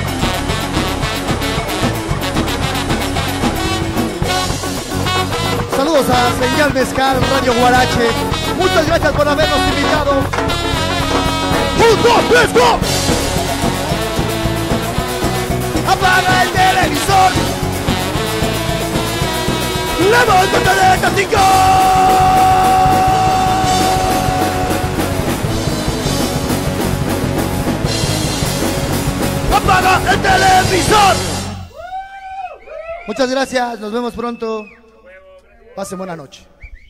Saludos a Señal Mezcal, Radio Guarache. Muchas gracias por habernos invitado. ¡Un, dos, tres, go! ¡Apaga el televisor! ¡Levántate de esta sillón! ¡Apaga el televisor! Muchas gracias, nos vemos pronto. Pasen buena noche.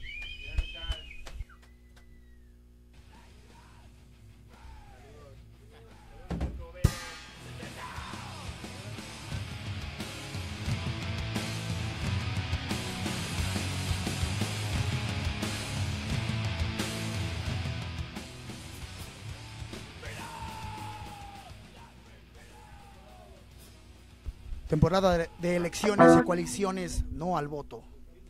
Temporada de, de elecciones y coaliciones, no al voto.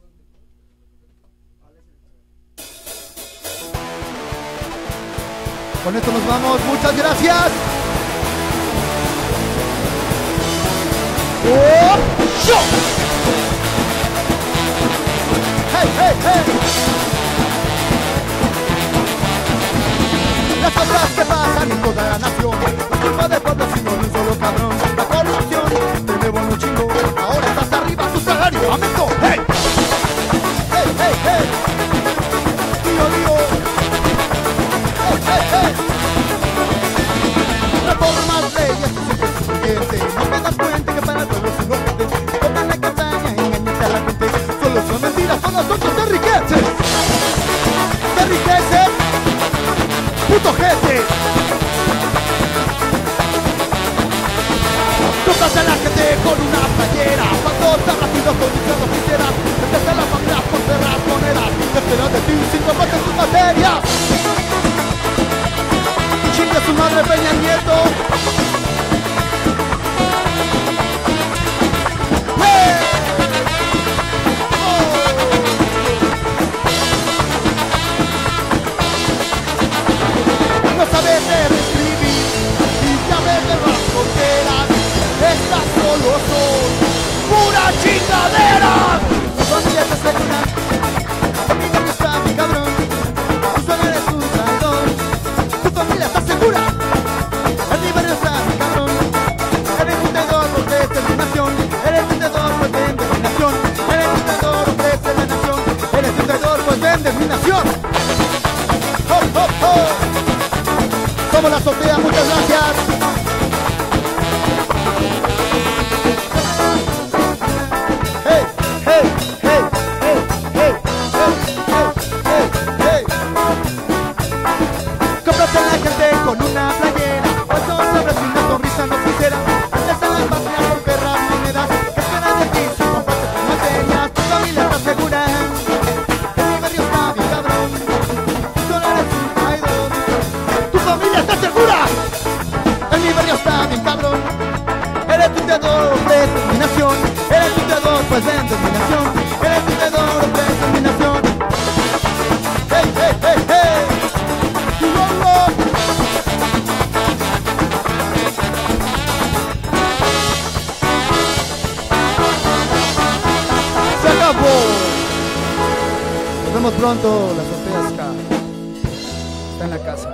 Con esto nos vamos, muchas gracias. ¡Oh! ¡Show! ¡Hey, hey, hey! Las cosas que pasan en toda la nación, no es culpa del pueblo, sino de un solo cabrón. La corrupción te llevó un chingo, ahora estás arriba, tu salario aumentó. ¡Hey! ¡Hey, hey, hey! ¡Tío, tío! ¡Hey, hey, hey! Reformas, leyes, siempre es suficiente. No te das cuenta que para el pueblo es inocente. Toda la campaña engañarte a la gente. Solo son mentiras, son nosotros te enriqueces. Te enriqueces, puto gente. Tocas a la gente con una playera. Cuando está rápido codiciado quisieras desde la familia por cerrar monedas. Espero de ti cinco votos tus materias. Chingue su madre Peña Nieto. No sabes leer, escribir y ya ves de las fronteras. Estas solo son puras chingaderas. Tu familia te asegura, a mí no me está mi cabrón. Tú solo eres un traidor. Tu familia está segura, el nivel no está mi cabrón. Eres un traidor por determinación. Eres un traidor por determinación. Eres un traidor por determinación. Eres un traidor por determinación. ¡Oh, oh, oh! Somos la azotea, muchas gracias. Hey, hey, hey, hey, hey, hey, hey, hey, hey. Cómprate a la gente con una playera, pues no sabes si una sonrisa no sincera. Antes en la patria por perras monedas, que esperan de ti si compartes tus materias. Tu familia está segura, en mi barrio está bien cabrón. Tú solo eres un traidor. Tu familia está segura, en mi barrio está bien cabrón. Eres un traidor de determinación. Eres un traidor pues de determinación. Eres un traidor de determinación. Hey, hey, hey, hey. Whoa, whoa. Se acabó. Nos vemos pronto, la azotea Ska. Está en la casa.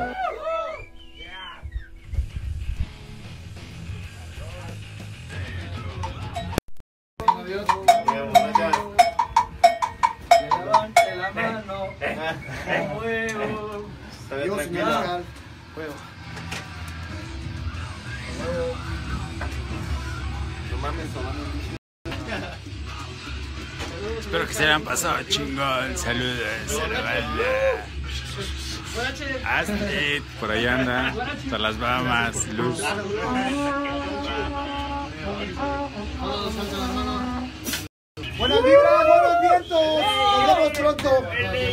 Espero que se hayan pasado chingón. Saludos a la banda. Astrid, por ahí anda. Hasta las Bahamas. Luz. Buenas vibras, buenos vientos. Nos vemos pronto.